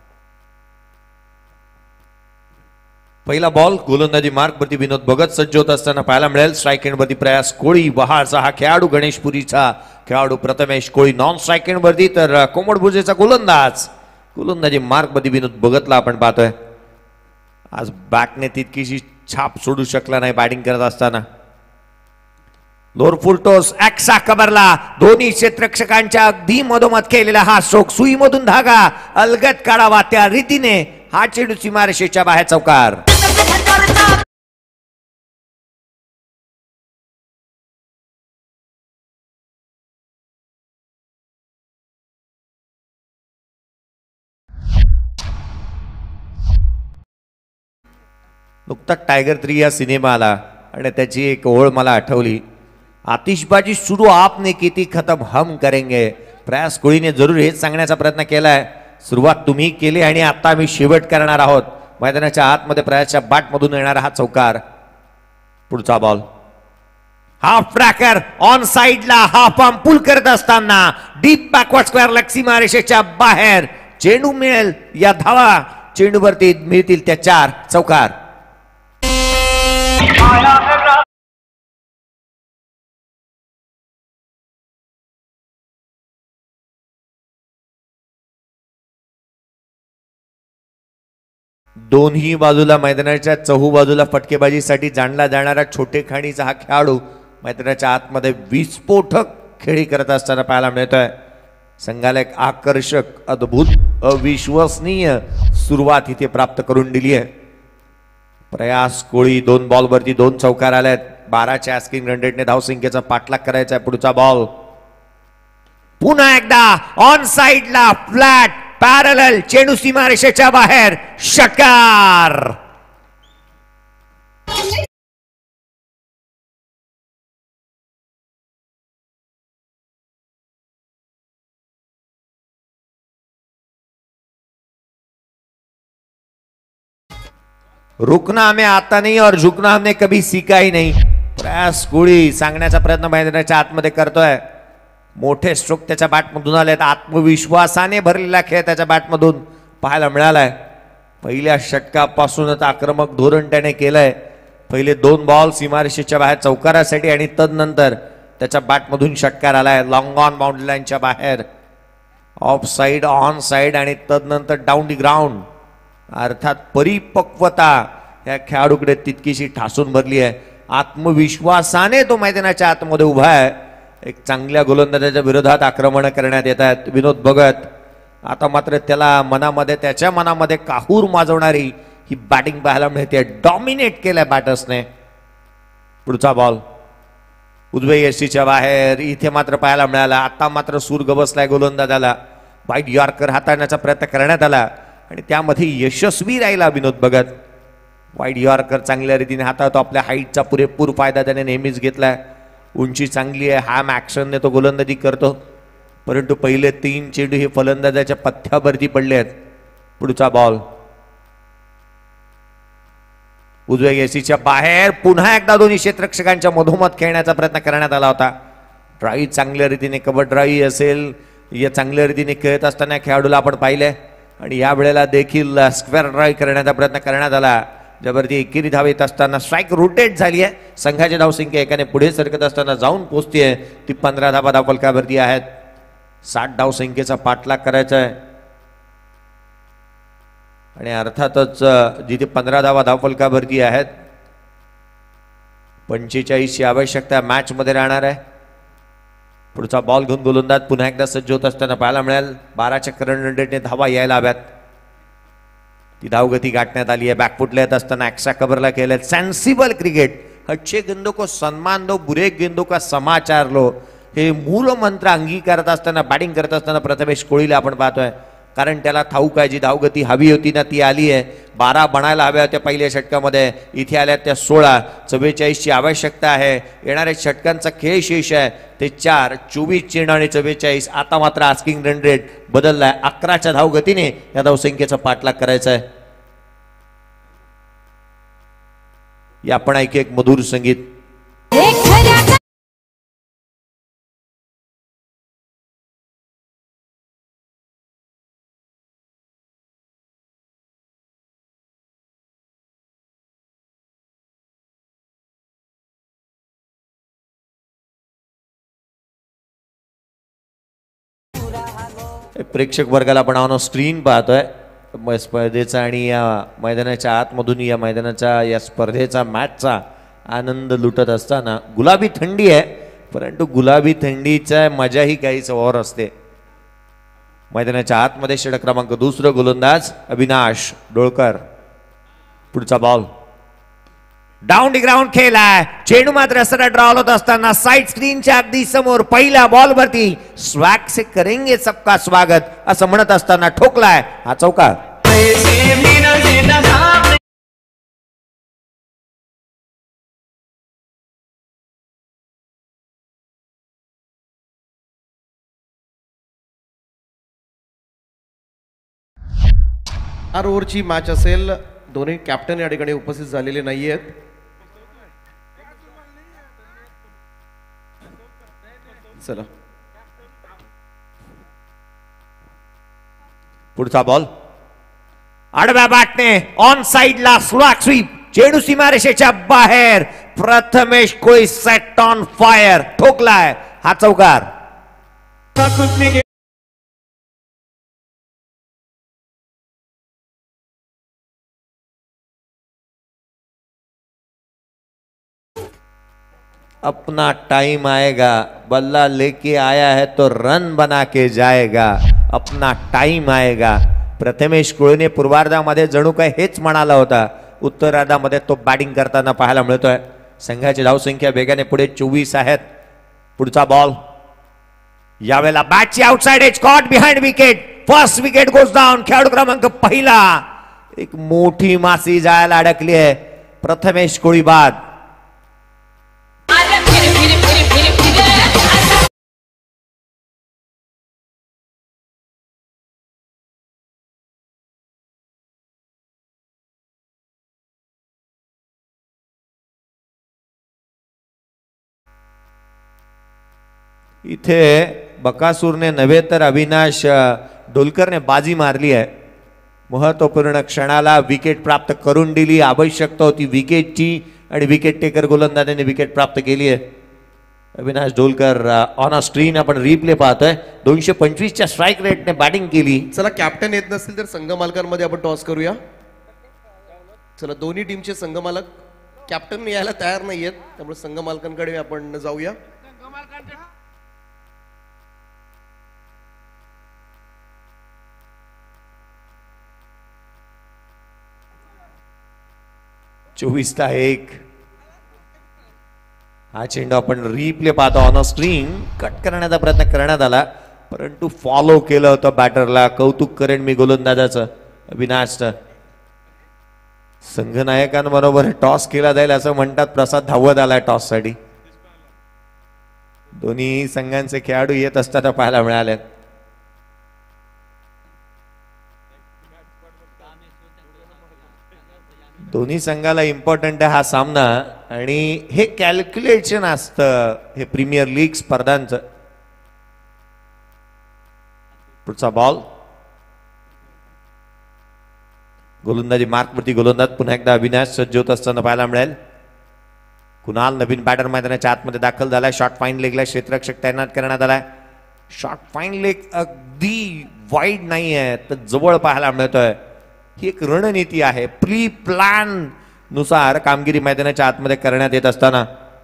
पहिला बॉल गोलंदाजी मार्कवरती विनोद भगत सज्ज होत असताना पाहायला मिळेल. स्ट्राईक एंडवरती प्रयास कोळी, बहारचा हा खेळाडू, गणेशपुरीचा खेळाडू प्रथमेश कोळी नॉन स्ट्राईक एंडवरती, तर कोमडभुजेचा गोलंदाजी मार्कवरती विनोद भगतला आपण पाहतोय. आज बॅटने तितकीशी छाप सोडू शकला नाही बॅटिंग करत असताना. लोअर फुल टॉस एक्सा कबरला दोन्ही क्षेत्ररक्षकांच्या अगदी मधोमध केलेला हा स्ट्रोक, सुईमधून धागा अलगद काढावा त्या रीतीने हा चेंडू सीमारेषेच्या बाहेर चौकार. नुकताच टायगर 3 या सिनेमा आला आणि त्याची एक ओळ मला आठवली. आतिशबाजी शुरू आपने की थी खत्म हम करेंगे. प्रयास कोळीने जरूर हेच सांगण्याचा प्रयत्न केलाय. सुरुवात तुम्ही केली आणि आता आम्ही शेवट करणार आहोत. मैदानाच्या आतमध्ये प्रयासच्या बॅटमधून येणारा हा चौकार. पुढचा बॉल हाफ ट्रॅकर ऑन साइडला हाफ आर्म पुल करत असताना डीप बॅकवर्ड स्क्वेअर लेग सीमारेषेच्या बाहेर चेंडू मिळेल. या धावा चेंडूवरती मिळतील त्या 4 चौकार. दोन्ही बाजूला मैदानाच्या चहू बाजूला फटकेबाजीसाठी जाणला जाणारा छोटे खाणीचा हा खेळाडू मैदानाच्या आतमध्ये विस्फोटक खेळी करत असताना पाहायला मिळतोय. संघाला एक आकर्षक, अद्भुत, अविश्वसनीय सुरुवात इथे प्राप्त करून दिली आहे. प्रयास कोळी 2 बॉलवरती 2 चौकार आल्यात. 12च्या आस्किंग रन रेटने धावसंख्येचा पाठलाग करायचा आहे. पुढचा बॉल पुन्हा एकदा ऑन साइडला फ्लॅट पॅरलल चेंडू सीमारेषेच्या बाहेर षटकार. रुकना हमें आता नहीं और झुकना हमने कभी सीखा ही नहीं. प्रयास कोळी सांगण्याचा प्रयत्न मैदानाच्या आतमध्ये करतोय. मोठे स्ट्रोक त्याच्या बॅटमधून आलेत. आत्मविश्वासाने भरलेला खेळ त्याच्या बॅटमधून पाहायला मिळालाय. पहिल्या षटकापासूनच आक्रमक धोरण त्याने केलंय. पहिले 2 बॉल सीमारेषेच्या बाहेर चौकारासाठी आणि तदनंतर त्याच्या बॅटमधून षटकार आलाय. लॉंग ऑन बाउंड्री लाईनच्या बाहेर, ऑफ साइड, ऑन साइड आणि तदनंतर डाऊन दी ग्राउंड. अर्थात परिपक्वता या खेळाडूकडे तितकीशी ठासून भरली आहे. आत्मविश्वासाने तो मैदानाच्या आतमध्ये उभा आहे. एक चांगल्या गोलंदाजाच्या विरोधात आक्रमण करण्यात येत आहेत. विनोद भगत आता मात्र त्याच्या मनामध्ये काहूर माजवणारी ही बॅटिंग पाहायला मिळते. डॉमिनेट केलंय बॅटर्सने. पुढचा बॉल उजवे यष्टीच्या बाहेर इथे मात्र पाहायला मिळाला. आता मात्र सूर गबसलाय गोलंदाजाला. वाईट यॉर्कर हाताळण्याचा प्रयत्न करण्यात आला आणि त्यामध्ये यशस्वी राहिला विनोद भगत. वाईट यॉर्कर चांगल्या रीतीने हाताळतो. आपल्या हाईटचा पुरेपूर फायदा त्याने नेहमीच घेतलाय. उंची चांगली आहे. हॅम ॲक्शनने तो गोलंदाजी करतो. परंतु पहिले 3 चेंडू हे फलंदाजाच्या पथ्यावरती पडले आहेत. पुढचा बॉल उजव्या यष्टीच्या बाहेर पुन्हा एकदा दोन्ही क्षेत्ररक्षकांच्या मधोमध खेळण्याचा प्रयत्न करण्यात आला होता. ड्राईव्ह चांगल्या रीतीने, कव्हर ड्राईव्ह असेल, या चांगल्या रीतीने खेळत असताना खेळाडूला आपण पाहिले. आणि या वेळेला देखील स्क्वेअर ड्राईव्ह करण्याचा प्रयत्न करण्यात आला. ज्यावरती एकेरी धाव येत असताना स्ट्राईक रोटेट झाली आहे. संघाची धावसंख्या एकाने पुढे सरकत असताना जाऊन पोहोचतीये ती 15 धावा धावफलकावरती आहेत. 60 धावसंख्येचा पाठलाग करायचा आहे आणि अर्थातच जिथे 15 धावा धावफलकावरती आहेत 45 ची आवश्यकता मॅच मध्ये राहणार आहे. पुढचा बॉल घेऊन गोलंदाज पुन्हा एकदा सज्ज होत असताना पाहायला मिळेल. 12च्या करंट रन रेटने धावा यायला हव्यात. ती धावगती गाठण्यात आली आहे. बॅकफुटला येत असताना एक्स्ट्रा कव्हरला केलं. सेन्सिबल क्रिकेट, अच्छे गेंदों को सम्मान दो, बुरे गेंदों का समाचार लो, हे मूल मंत्र अंगीकारत असताना बॅटिंग करत असताना प्रथमेश कोळीला आपण पाहतोय. कारण त्याला ठाऊक आहे जी धावगती हवी होती ना ती आली आहे. 12 बनायला हव्या होत्या पहिल्या षटकामध्ये, इथे आल्या त्या 16. 44 ची आवश्यकता आहे. येणाऱ्या षटकांचा खेळ शेष आहे ते 4. 24 चेंडू आणि 44. आता मात्र आस्किंग रन रेट बदललाय. 11च्या धावगतीने या धावसंख्येचा पाठलाग करायचा आहे. या आपण ऐकू एक मधुर संगीत. प्रेक्षक वर्गाला आपण ऑन स्क्रीन पाहतोय स्पर्धेचा आणि या मैदानाच्या आतमधून या मैदानाच्या या स्पर्धेचा मॅचचा आनंद लुटत असताना गुलाबी थंडी आहे, परंतु गुलाबी थंडीच्या मजा ही काहीच और असते. मैदानाच्या आतमध्ये षटक क्रमांक 2 गोलंदाज अविनाश डोळकर. पुढचा बॉल डाऊन दी ग्राउंड खेळलाय. चेंडू मात्र सरळ ड्रॉल होत असताना साइड स्क्रीनच्या अगदी समोर पहिल्या बॉल वरती स्वॅग से करेंगे सबका स्वागत असं म्हणत असताना ठोकलाय हा चौकार. चार ओव्हरची मॅच असेल. दोन्ही कॅप्टन या ठिकाणी उपस्थित झालेले नाही आहेत. चला पुढचा बॉल आडव्या बॅटने ऑन साइडला स्लॅग स्वीप. चेंडू सीमारेषेच्या बाहेर. Prathamesh Koli set on fire. ठोकलाय हा चौकार. अपना टाइम आएगा, बल्ला लेके आया है तो रन बना के जाएगा. अपना टाइम आएगा. प्रथमेश कोळीने पूर्वार्धामध्ये जणू काय हेच म्हणाला होता. उत्तरार्धामध्ये तो बॅटिंग करताना पाहायला मिळतोय. संघाची धावसंख्या वेगाने पुढे 24 आहेत. पुढचा बॉल यावेळेला बॅटची outside edge caught behind wicket. First wicket goes down. खेळाडू क्रमांक पहिला. एक मोठी मासी जायला अडकली आहे. प्रथमेश कोळी बाद. इथे बकासूरने नव्हे तर अविनाश डोलकरने बाजी मारली आहे. महत्वपूर्ण क्षणाला विकेट प्राप्त करून दिली. आवश्यकता होती विकेटची आणि विकेट टेकर गोलंदाजाने विकेट प्राप्त केली आहे. Avinash Dolkar on a screen आपण रिप्ले पाहतोय. 225च्या स्ट्राईक रेटने बॅटिंग केली. चला कॅप्टन येत नसतील तर संघ मालकांमध्ये आपण टॉस करूया. चला दोन्ही टीमचे संघ मालक कॅप्टन यायला तयार नाहीयेत, त्यामुळे संघ मालकांकडे आपण जाऊया. 24-1. हा चेंडू आपण रिप्ले पाहतो. ऑन स्क्रीन कट करण्याचा प्रयत्न करण्यात आला, परंतु फॉलो केलं होतं बॅटरला. कौतुक करेन मी गोलंदाजाचं अविनाशचं. संघनायकांबरोबर टॉस केला जाईल असं म्हणतात. प्रसाद धावत आलाय टॉस साठी. दोन्ही संघांचे खेळाडू येत असताना पाहायला मिळाले. दोन्ही संघाला इम्पॉर्टंट आहे हा सामना आणि हे कॅल्क्युलेशन असतं हे प्रीमियर लीग स्पर्धांचं. पुढचा बॉल गोलंदाजी मार्कवरती गोलंदाज पुन्हा एकदा अविनाश सज्ज होत असताना पाहायला मिळेल. कुणाल नवीन बॅटर मैदानाच्या आतमध्ये दाखल झालाय. शॉर्ट फाईन लेगला क्षेत्ररक्षक तैनात करण्यात आलाय. शॉर्ट फाईन लेग अगदी वाईड नाही आहे तर जवळ पाहायला मिळतोय. ही एक रणनीती आहे. प्री प्लॅन नुसार कामगिरी मैदानाच्या आतमध्ये करण्यात येत असताना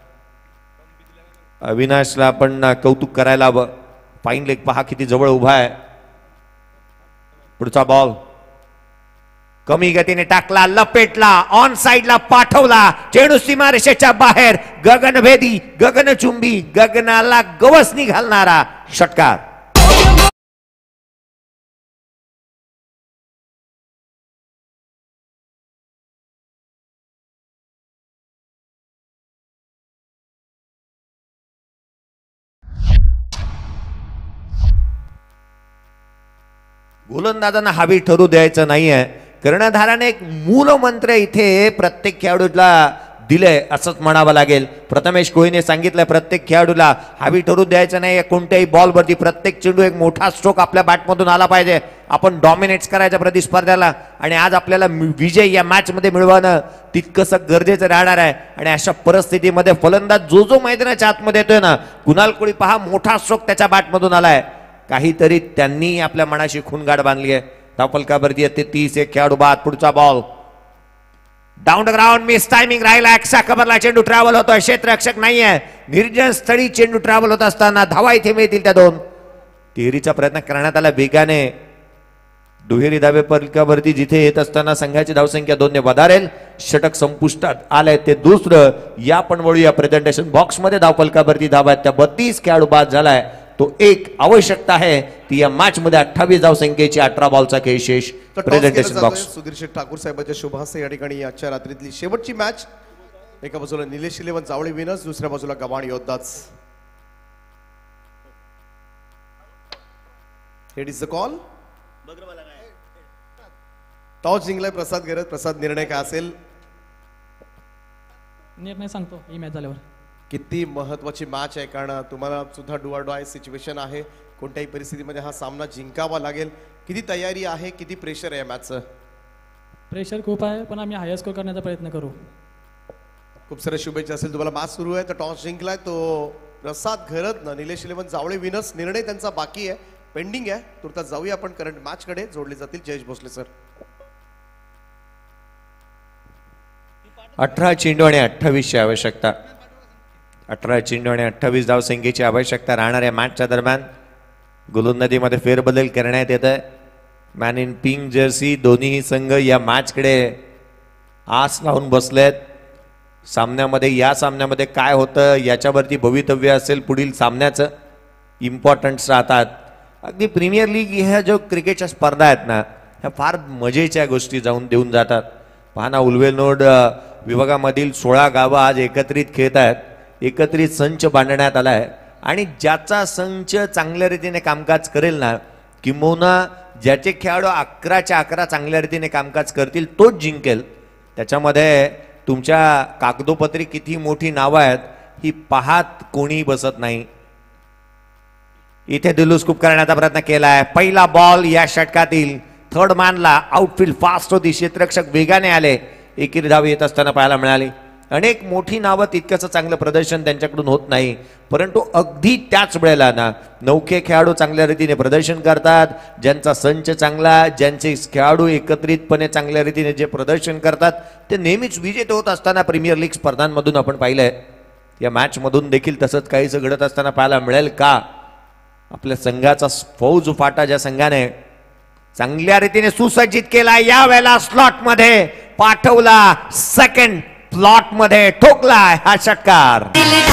अविनाशला आपण कौतुक करायला हवं. फाईन लेग पहा किती जवळ उभा आहे. पुढचा बॉल कमी गतीने टाकला, लपेटला, ऑन साइडला पाठवला, चेंडू सीमारेषेच्या बाहेर. गगनभेदी, गगनचुंबी, गगनाला गवसणी घालणारा षटकार. गोलंदाजांना हवी ठरू द्यायचं नाहीये. कर्णधाराने एक मूलमंत्र इथे प्रत्येक खेळाडूला दिलंय असंच म्हणावं लागेल. प्रथमेश कोहलीने सांगितलंय प्रत्येक खेळाडूला हवी ठरू द्यायचं नाही. कोणत्याही बॉलवरती प्रत्येक चेंडू एक मोठा स्ट्रोक आपल्या बॅटमधून आला पाहिजे. आपण डॉमिनेट्स करायच्या प्रतिस्पर्ध्याला आणि आज आपल्याला विजय या मॅच मध्ये मिळवणं तितकंसं गरजेचं राहणार आहे. आणि अशा परिस्थितीमध्ये फलंदाज जो जो मैदानाच्या आतमध्ये येतोय ना, कुणाल कोहली पहा मोठा स्ट्रोक त्याच्या बॅटमधून आलाय. काहीतरी त्यांनी आपल्या मनाशी खूनगाठ बांधली आहे. धावफलकावरती येते 30 एक खेळाडू बाद. पुढचा ball down the ground, miss timing राहिला. एक्स्ट्रा कव्हरला चेंडू ट्रॅव्हल होतोय. क्षेत्ररक्षक नाहीये. निर्जन स्थळी चेंडू ट्रॅव्हल होत असताना धावा इथे मिळतील त्या दोन. तिहेरीचा प्रयत्न करण्यात आला वेगाने. दुहेरी धावे फलकावरती जिथे येत असताना संघाची धावसंख्या 2 ने वधारेल. षटक संपुष्टात आलंय ते दुसरं. या पण वळूया प्रेझेंटेशन बॉक्स मध्ये. धावफलकावरती धावा आहेत त्या 32 खेळाडू बाद झालाय. तो एक आवश्यकता आहे ती या मॅच मध्ये 28 धावसंख्येची 18 बॉलचा खेळ शेष. Presentation box. सुधीर शेठ ठाकूर साहेबांच्या शुभ हस्ते या ठिकाणी आजच्या रात्रीतली शेवटची मॅच. एका बाजूला निलेश 11 जावळे विनर्स, दुसऱ्या बाजूला गव्हाण योद्धाच. Head is the call. Toss जिंकलाय प्रसाद गरज. प्रसाद, निर्णय काय असेल? निर्णय सांगतो ही मॅच झाल्यावर. किती महत्वाची मॅच आहे, कारण तुम्हाला सुद्धा डू ऑर डाय सिच्युएशन आहे. कोणत्याही परिस्थितीमध्ये हा सामना जिंकावा लागेल. किती तयारी आहे, किती प्रेशर आहे मॅचचं? प्रेशर खूप आहे पण आम्ही हायर स्कोर करण्याचा प्रयत्न करू. खूप साऱ्या शुभेच्छा असेल तुम्हाला. मॅच सुरू आहे तर टॉस जिंकलाय तो प्रसाद घरत. निलेश 11 जावळे विनर्स. निर्णय त्यांचा बाकी आहे, पेंडिंग आहे. तुर्तास जाऊया आपण करंट मॅच कडे. जोडले जातील जयेश भोसले सर. 18 चेंडू आणि 28 ची आवश्यकता. 18 चेंडू आणि 28 धावसंख्येची आवश्यकता राहणाऱ्या मॅचच्या दरम्यान गोलंदाजीमध्ये फेरबदल करण्यात येत आहे. मॅन इन पिंक जर्सी दोन्ही संघ या मॅचकडे आस लावून बसलेत. सामन्यामध्ये या सामन्यामध्ये काय होतं याच्यावरती भवितव्य असेल. पुढील सामन्याचं इम्पॉर्टन्स राहतात. अगदी प्रीमियर लीग ह्या जो क्रिकेटच्या स्पर्धा आहेत ना, ह्या फार मजेच्या गोष्टी जाऊन देऊन जातात. पाहना उलवेनोड विभागामधील 16 गावं आज एकत्रित खेळत आहेत. एकत्रित संच बांधण्यात आला आहे आणि ज्याचा संच चांगल्या रीतीने कामकाज करेल ना, किंबहुना ज्याचे खेळाडू 11च्या 11 चांगल्या रीतीने कामकाज करतील तोच जिंकेल. त्याच्यामध्ये तुमच्या कागदोपत्री किती मोठी नावं आहेत ही पाहत कोणी बसत नाही. इथे दिलूस्कूप करण्याचा प्रयत्न केलाय. पहिला बॉल या षटकातील. थर्ड मॅनला आउटफील्ड फास्ट होती. क्षेत्ररक्षक वेगाने आले. एकेरी धाव येत असताना पाहायला मिळाली. अनेक मोठी नावं तितकंसं चांगलं प्रदर्शन त्यांच्याकडून होत नाही, परंतु अगदी त्याच वेळेला ना नौके खेळाडू चांगल्या रीतीने प्रदर्शन करतात. ज्यांचा संच चांगला, ज्यांचे खेळाडू एकत्रितपणे चांगल्या रीतीने जे प्रदर्शन करतात ते नेहमीच विजेते होत असताना प्रीमियर लीग स्पर्धांमधून आपण पाहिलंय. या मॅच मधून देखील तसंच काहीच घडत असताना पाहायला मिळेल का? आपल्या संघाचा फौज फाटा ज्या संघाने चांगल्या रीतीने सुसज्जित केला, या वेळेला स्लॉट मध्ये पाठवला. सेकंड प्लॉट मध्ये ठोकलाय हा षटकार.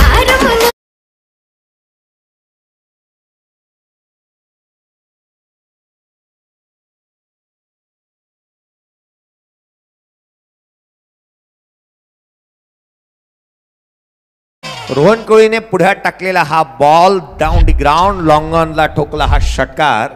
रोहन कोहलीने पुढे टाकलेला हा ball down the ground long ऑनला ठोकला हा षटकार.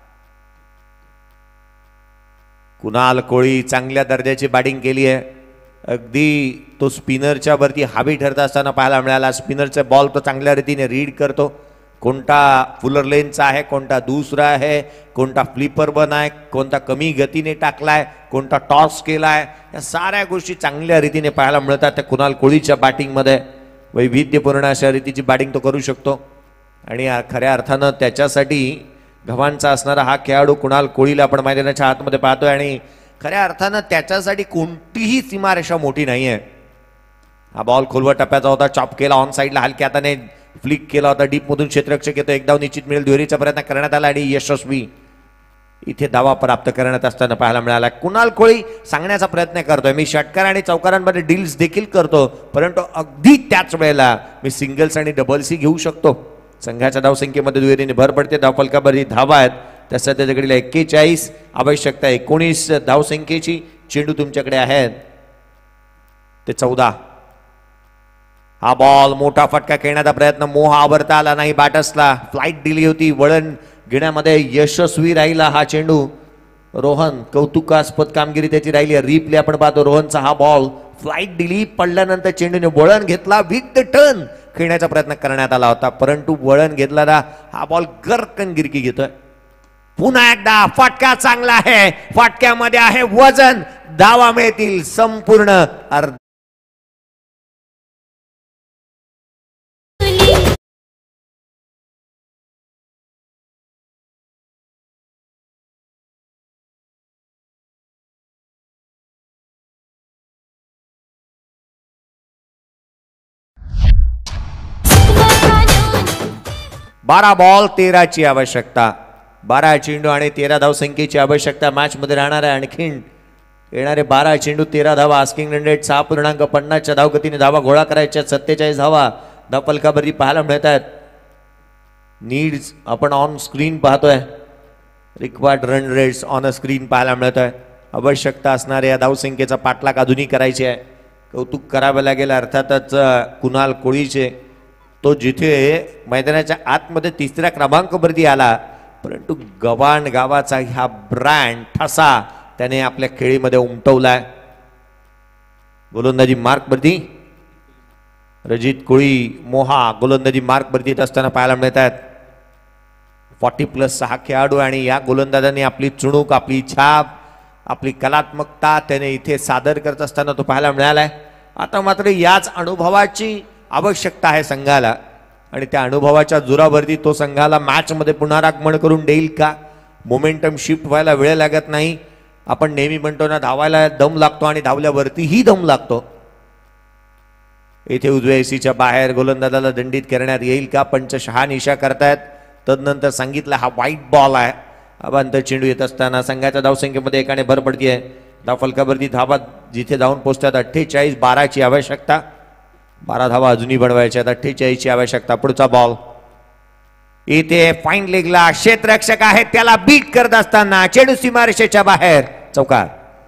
कुणाल कोहली चांगल्या दर्जाची बॅटिंग केली आहे. अगदी तो स्पिनरच्या वरती हावी ठरत असताना पाहायला मिळाला. स्पिनरचे बॉल तो चांगल्या रीतीने रीड करतो. कोणता फुलर लेनचा आहे, कोणता दुसरा आहे, कोणता फ्लिपर बन आहे, कोणता कमी गतीने टाकलाय, कोणता टॉस केलाय, या साऱ्या गोष्टी चांगल्या रीतीने पाहायला मिळतात त्या कुणाल कोळीच्या बॅटिंगमध्ये. वैविध्यपूर्ण अशा रीतीची बॅटिंग तो करू शकतो आणि खऱ्या अर्थानं त्याच्यासाठी गव्हाणचा असणारा हा खेळाडू कुणाल कोळीला आपण मैदानाच्या आतमध्ये पाहतोय आणि खऱ्या अर्थानं त्याच्यासाठी कोणतीही सीमारेषा मोठी नाही आहे. हा बॉल खोलवर टप्प्याचा होता, चॉप केला ऑन साईडला, हलक्या हाताने फ्लिक केला होता, डीप मधून क्षेत्ररक्षक येतो, एक धाव निश्चित मिळेल, दुहेरीचा प्रयत्न करण्यात आला आणि यशस्वी इथे दावा प्राप्त करण्यात असताना पाहायला मिळाला. कुणाल कोळी सांगण्याचा प्रयत्न करतोय, मी षटकार आणि चौकारांमध्ये डील्स देखील करतो, परंतु अगदी त्याच वेळेला मी सिंगल्स आणि डबल्सही घेऊ शकतो. संघाच्या धावसंख्येमध्ये दुहेरीने भर पडते, धावफलकावर ही धावा आहेत, त्या त्याच्याकडे 41, आवश्यकता 19 धावसंख्येची. चेंडू तुमच्याकडे आहेत ते 14. हा बॉल मोठा फटका खेळण्याचा प्रयत्न, मोह आवरता आला नाही, बॅटर्सला फ्लाईट दिली होती, वळण घेण्यामध्ये यशस्वी राहिला हा चेंडू. रोहन कौतुकास्पद कामगिरी त्याची राहिली. रिप्ले आपण पाहतो, रोहनचा हा बॉल फ्लाईट दिली, पडल्यानंतर चेंडूने वळण घेतला, विथ द टर्न खेळण्याचा प्रयत्न करण्यात आला होता, परंतु वळण घेतलेला हा बॉल गरकन गिरकी घेतोय. पुन्हा एकदा फटका चांगला आहे, फटक्यामध्ये आहे वजन, धावा मिळतील संपूर्ण अर्ध. बारा बॉल 13ची आवश्यकता, 12 चेंडू आणि 13 धावसंख्येची आवश्यकता मॅच मध्ये राहणार आहे. आणखीन येणारे 12 चेंडू 13 धावा, आस्किंग रन रेट 6.50च्या धावगतीने धावा गोळा करायच्या, 47 धावा धावफलकावरती पाहायला मिळत आहेत. नीड्स आपण ऑन स्क्रीन पाहतोय, required run rates on a screen पाहायला मिळत आहे. आवश्यकता असणाऱ्या या धावसंख्येचा पाठलाग अजूनही करायची आहे. कौतुक करावं लागेल अर्थातच कुणाल कोळीचे, तो जिथे मैदानाच्या आतमध्ये 3ऱ्या क्रमांकावरती आला, परंतु गव्हाण गावाचा हा ब्रँड ठसा त्याने आपल्या खेळीमध्ये उमटवलाय. गोलंदाजी मार्कवरती रजित कोळी, मोहा गोलंदाजी मार्कवरती येत असताना पाहायला मिळत आहेत. 40+ हा खेळाडू आणि या गोलंदाजांनी आपली चुणूक, आपली छाप, आपली कलात्मकता त्याने इथे सादर करत असताना तो पाहायला मिळालाय. आता मात्र याच अनुभवाची आवश्यकता आहे संघाला आणि त्या अनुभवाच्या जोरावरती तो संघाला मॅच मध्ये पुनरागमन करून देईल का? मोमेंटम शिफ्ट व्हायला वेळ लागत नाही. आपण नेहमी म्हणतो ना, धावायला दम लागतो आणि धावल्यावरतीही दम लागतो. येथे उजव्या एसीच्या बाहेर गोलंदाजाला दंडित करण्यात येईल का? पंच शहानिशा करतायत. तदनंतर सांगितलं हा व्हाईट बॉल आहे. अबांतर चेंडू येत असताना संघाच्या धावसंख्येमध्ये एकाने भर पडतीये. धावफलकावरती धावा जिथे जाऊन पोहोचतात 48, 12ची आवश्यकता. 12 धावा अजूनही बनवायच्या, 48ची आवश्यकता. पुढचा बॉल इथे फाईन लेगला क्षेत्ररक्षक आहे, त्याला बीट करत असताना चेंडू सीमारेषेच्या बाहेर, चौकार.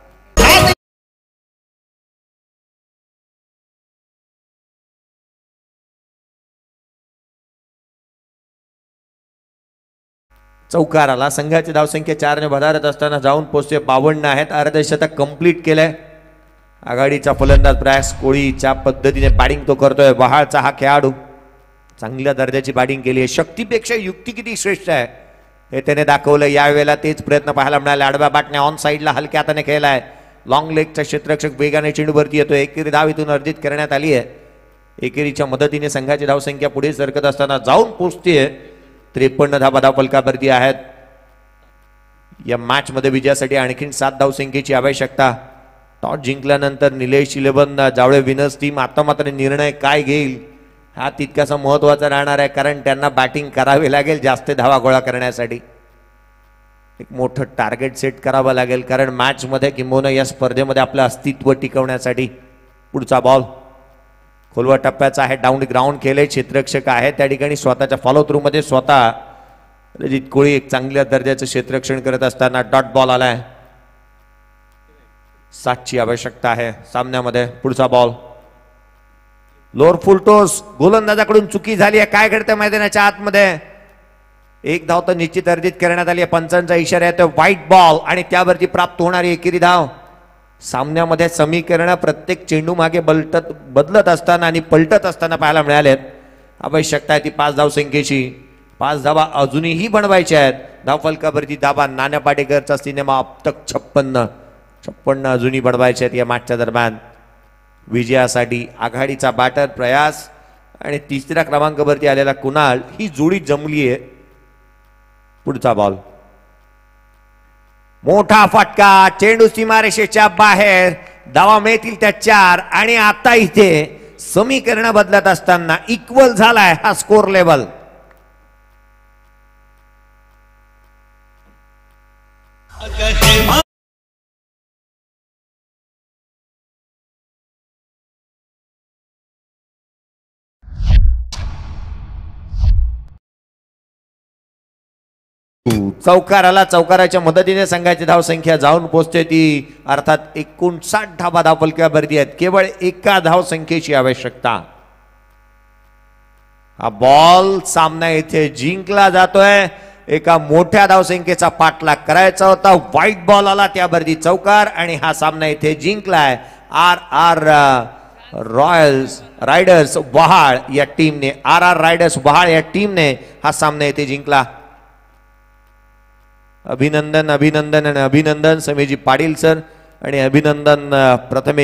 चौकार आला. संघाची धावसंख्या 4ने भरारत असताना जाऊन पोहोचते 52 आहेत. अर्धशतक कंप्लीट केलंय. आघाडीचा फलंदाज प्रयास कोळीच्या पद्धतीने बॅटिंग तो करतोय. बहाळचा हा खेळाडू चांगल्या दर्जाची बॅटिंग केली आहे. शक्तीपेक्षा युक्ती किती श्रेष्ठ आहे हे त्याने दाखवलं. यावेळेला तेच प्रयत्न पाहायला मिळाले. आडव्या बॅटने ऑन साईडला हलक्या हाताने खेळलाय. लॉंग लेगचा क्षेत्ररक्षक वेगाने चेंडूवरती येतोय. एकेरी धाव इथून अर्जित करण्यात आली आहे. एकेरीच्या मदतीने संघाची धावसंख्या पुढे सरकत असताना जाऊन पोहोचतेय 53 धावा धावफलकावरती आहेत. या मॅच मध्ये विजयासाठी आणखीन 7 धावसंख्येची आवश्यकता. टॉस जिंकल्यानंतर निलेश 11 जावळे विनर्स टीम आता मात्र निर्णय काय घेईल हा तितकासा महत्वाचा राहणार आहे, कारण त्यांना बॅटिंग करावी लागेल जास्त धावा गोळा करण्यासाठी. एक मोठं टार्गेट सेट करावं लागेल, कारण मॅच मध्ये किंबहुना या स्पर्धेमध्ये आपलं अस्तित्व टिकवण्यासाठी. पुढचा बॉल खोलवा टप्प्याचा आहे. डाऊन ग्राउंड केले. क्षेत्ररक्षक आहे त्या ठिकाणी. स्वतःच्या फॉलो थ्रू मध्ये स्वतः रजित कोळी एक चांगल्या दर्जाचं क्षेत्ररक्षण करत असताना डॉट बॉल आलाय. 7ची आवश्यकता आहे सामन्यामध्ये. पुढचा बॉल लोअर फुल टॉस. गोलंदाजाकडून चुकी झाली आहे. काय घडतं मैदानाच्या आतमध्ये? एक धाव तर निश्चित अर्जित करण्यात आली आहे. पंचांचा इशारा येतो व्हाईट बॉल आणि त्यावरती प्राप्त होणारी एकेरी धाव. सामन्यामध्ये समीकरण प्रत्येक चेंडू मागे बदलत असताना आणि पलटत असताना पाहायला मिळालेत. आवश्यकता आहे ती 5 धावसंख्येची. 5 धावा अजूनही बनवायच्या आहेत. धावफलकावरती धावा नाना पाटेकरचा सिनेमा अब तक 56 अजूनही बनवायचे आहेत. या मॅचच्या दरम्यान विजयासाठी आघाडीचा बॅटर प्रयास आणि तिसऱ्या क्रमांकावरती आलेला कुणाल, ही जोडी जमली आहे. पुढचा बॉल, मोठा फटका, चेंडू सीमारेषेच्या बाहेर, धावा मिळतील त्या 4 आणि आता इथे समीकरण बदलत असताना इक्वल झालाय हा स्कोर लेवल. चौकाराला, चौकाराच्या मदतीने संघाची धावसंख्या जाऊन पोहोचते ती अर्थात 59 धावा धावफलकावरती आहेत. केवळ एका धावसंख्येची आवश्यकता. हा बॉल सामना इथे जिंकला जातोय. एका मोठ्या धावसंख्येचा पाठलाग करायचा होता. व्हाईट बॉल आला, त्यावरती चौकार आणि हा सामना इथे जिंकलाय आर रॉयल्स रायडर्स वहाळ या टीमने. आर रायडर्स वहाळ या टीमने हा सामना इथे जिंकला. अभिनंदन अभिनंदन आणि अभिनंदन समीरजी पाटील सर आणि अभिनंदन प्रथमेश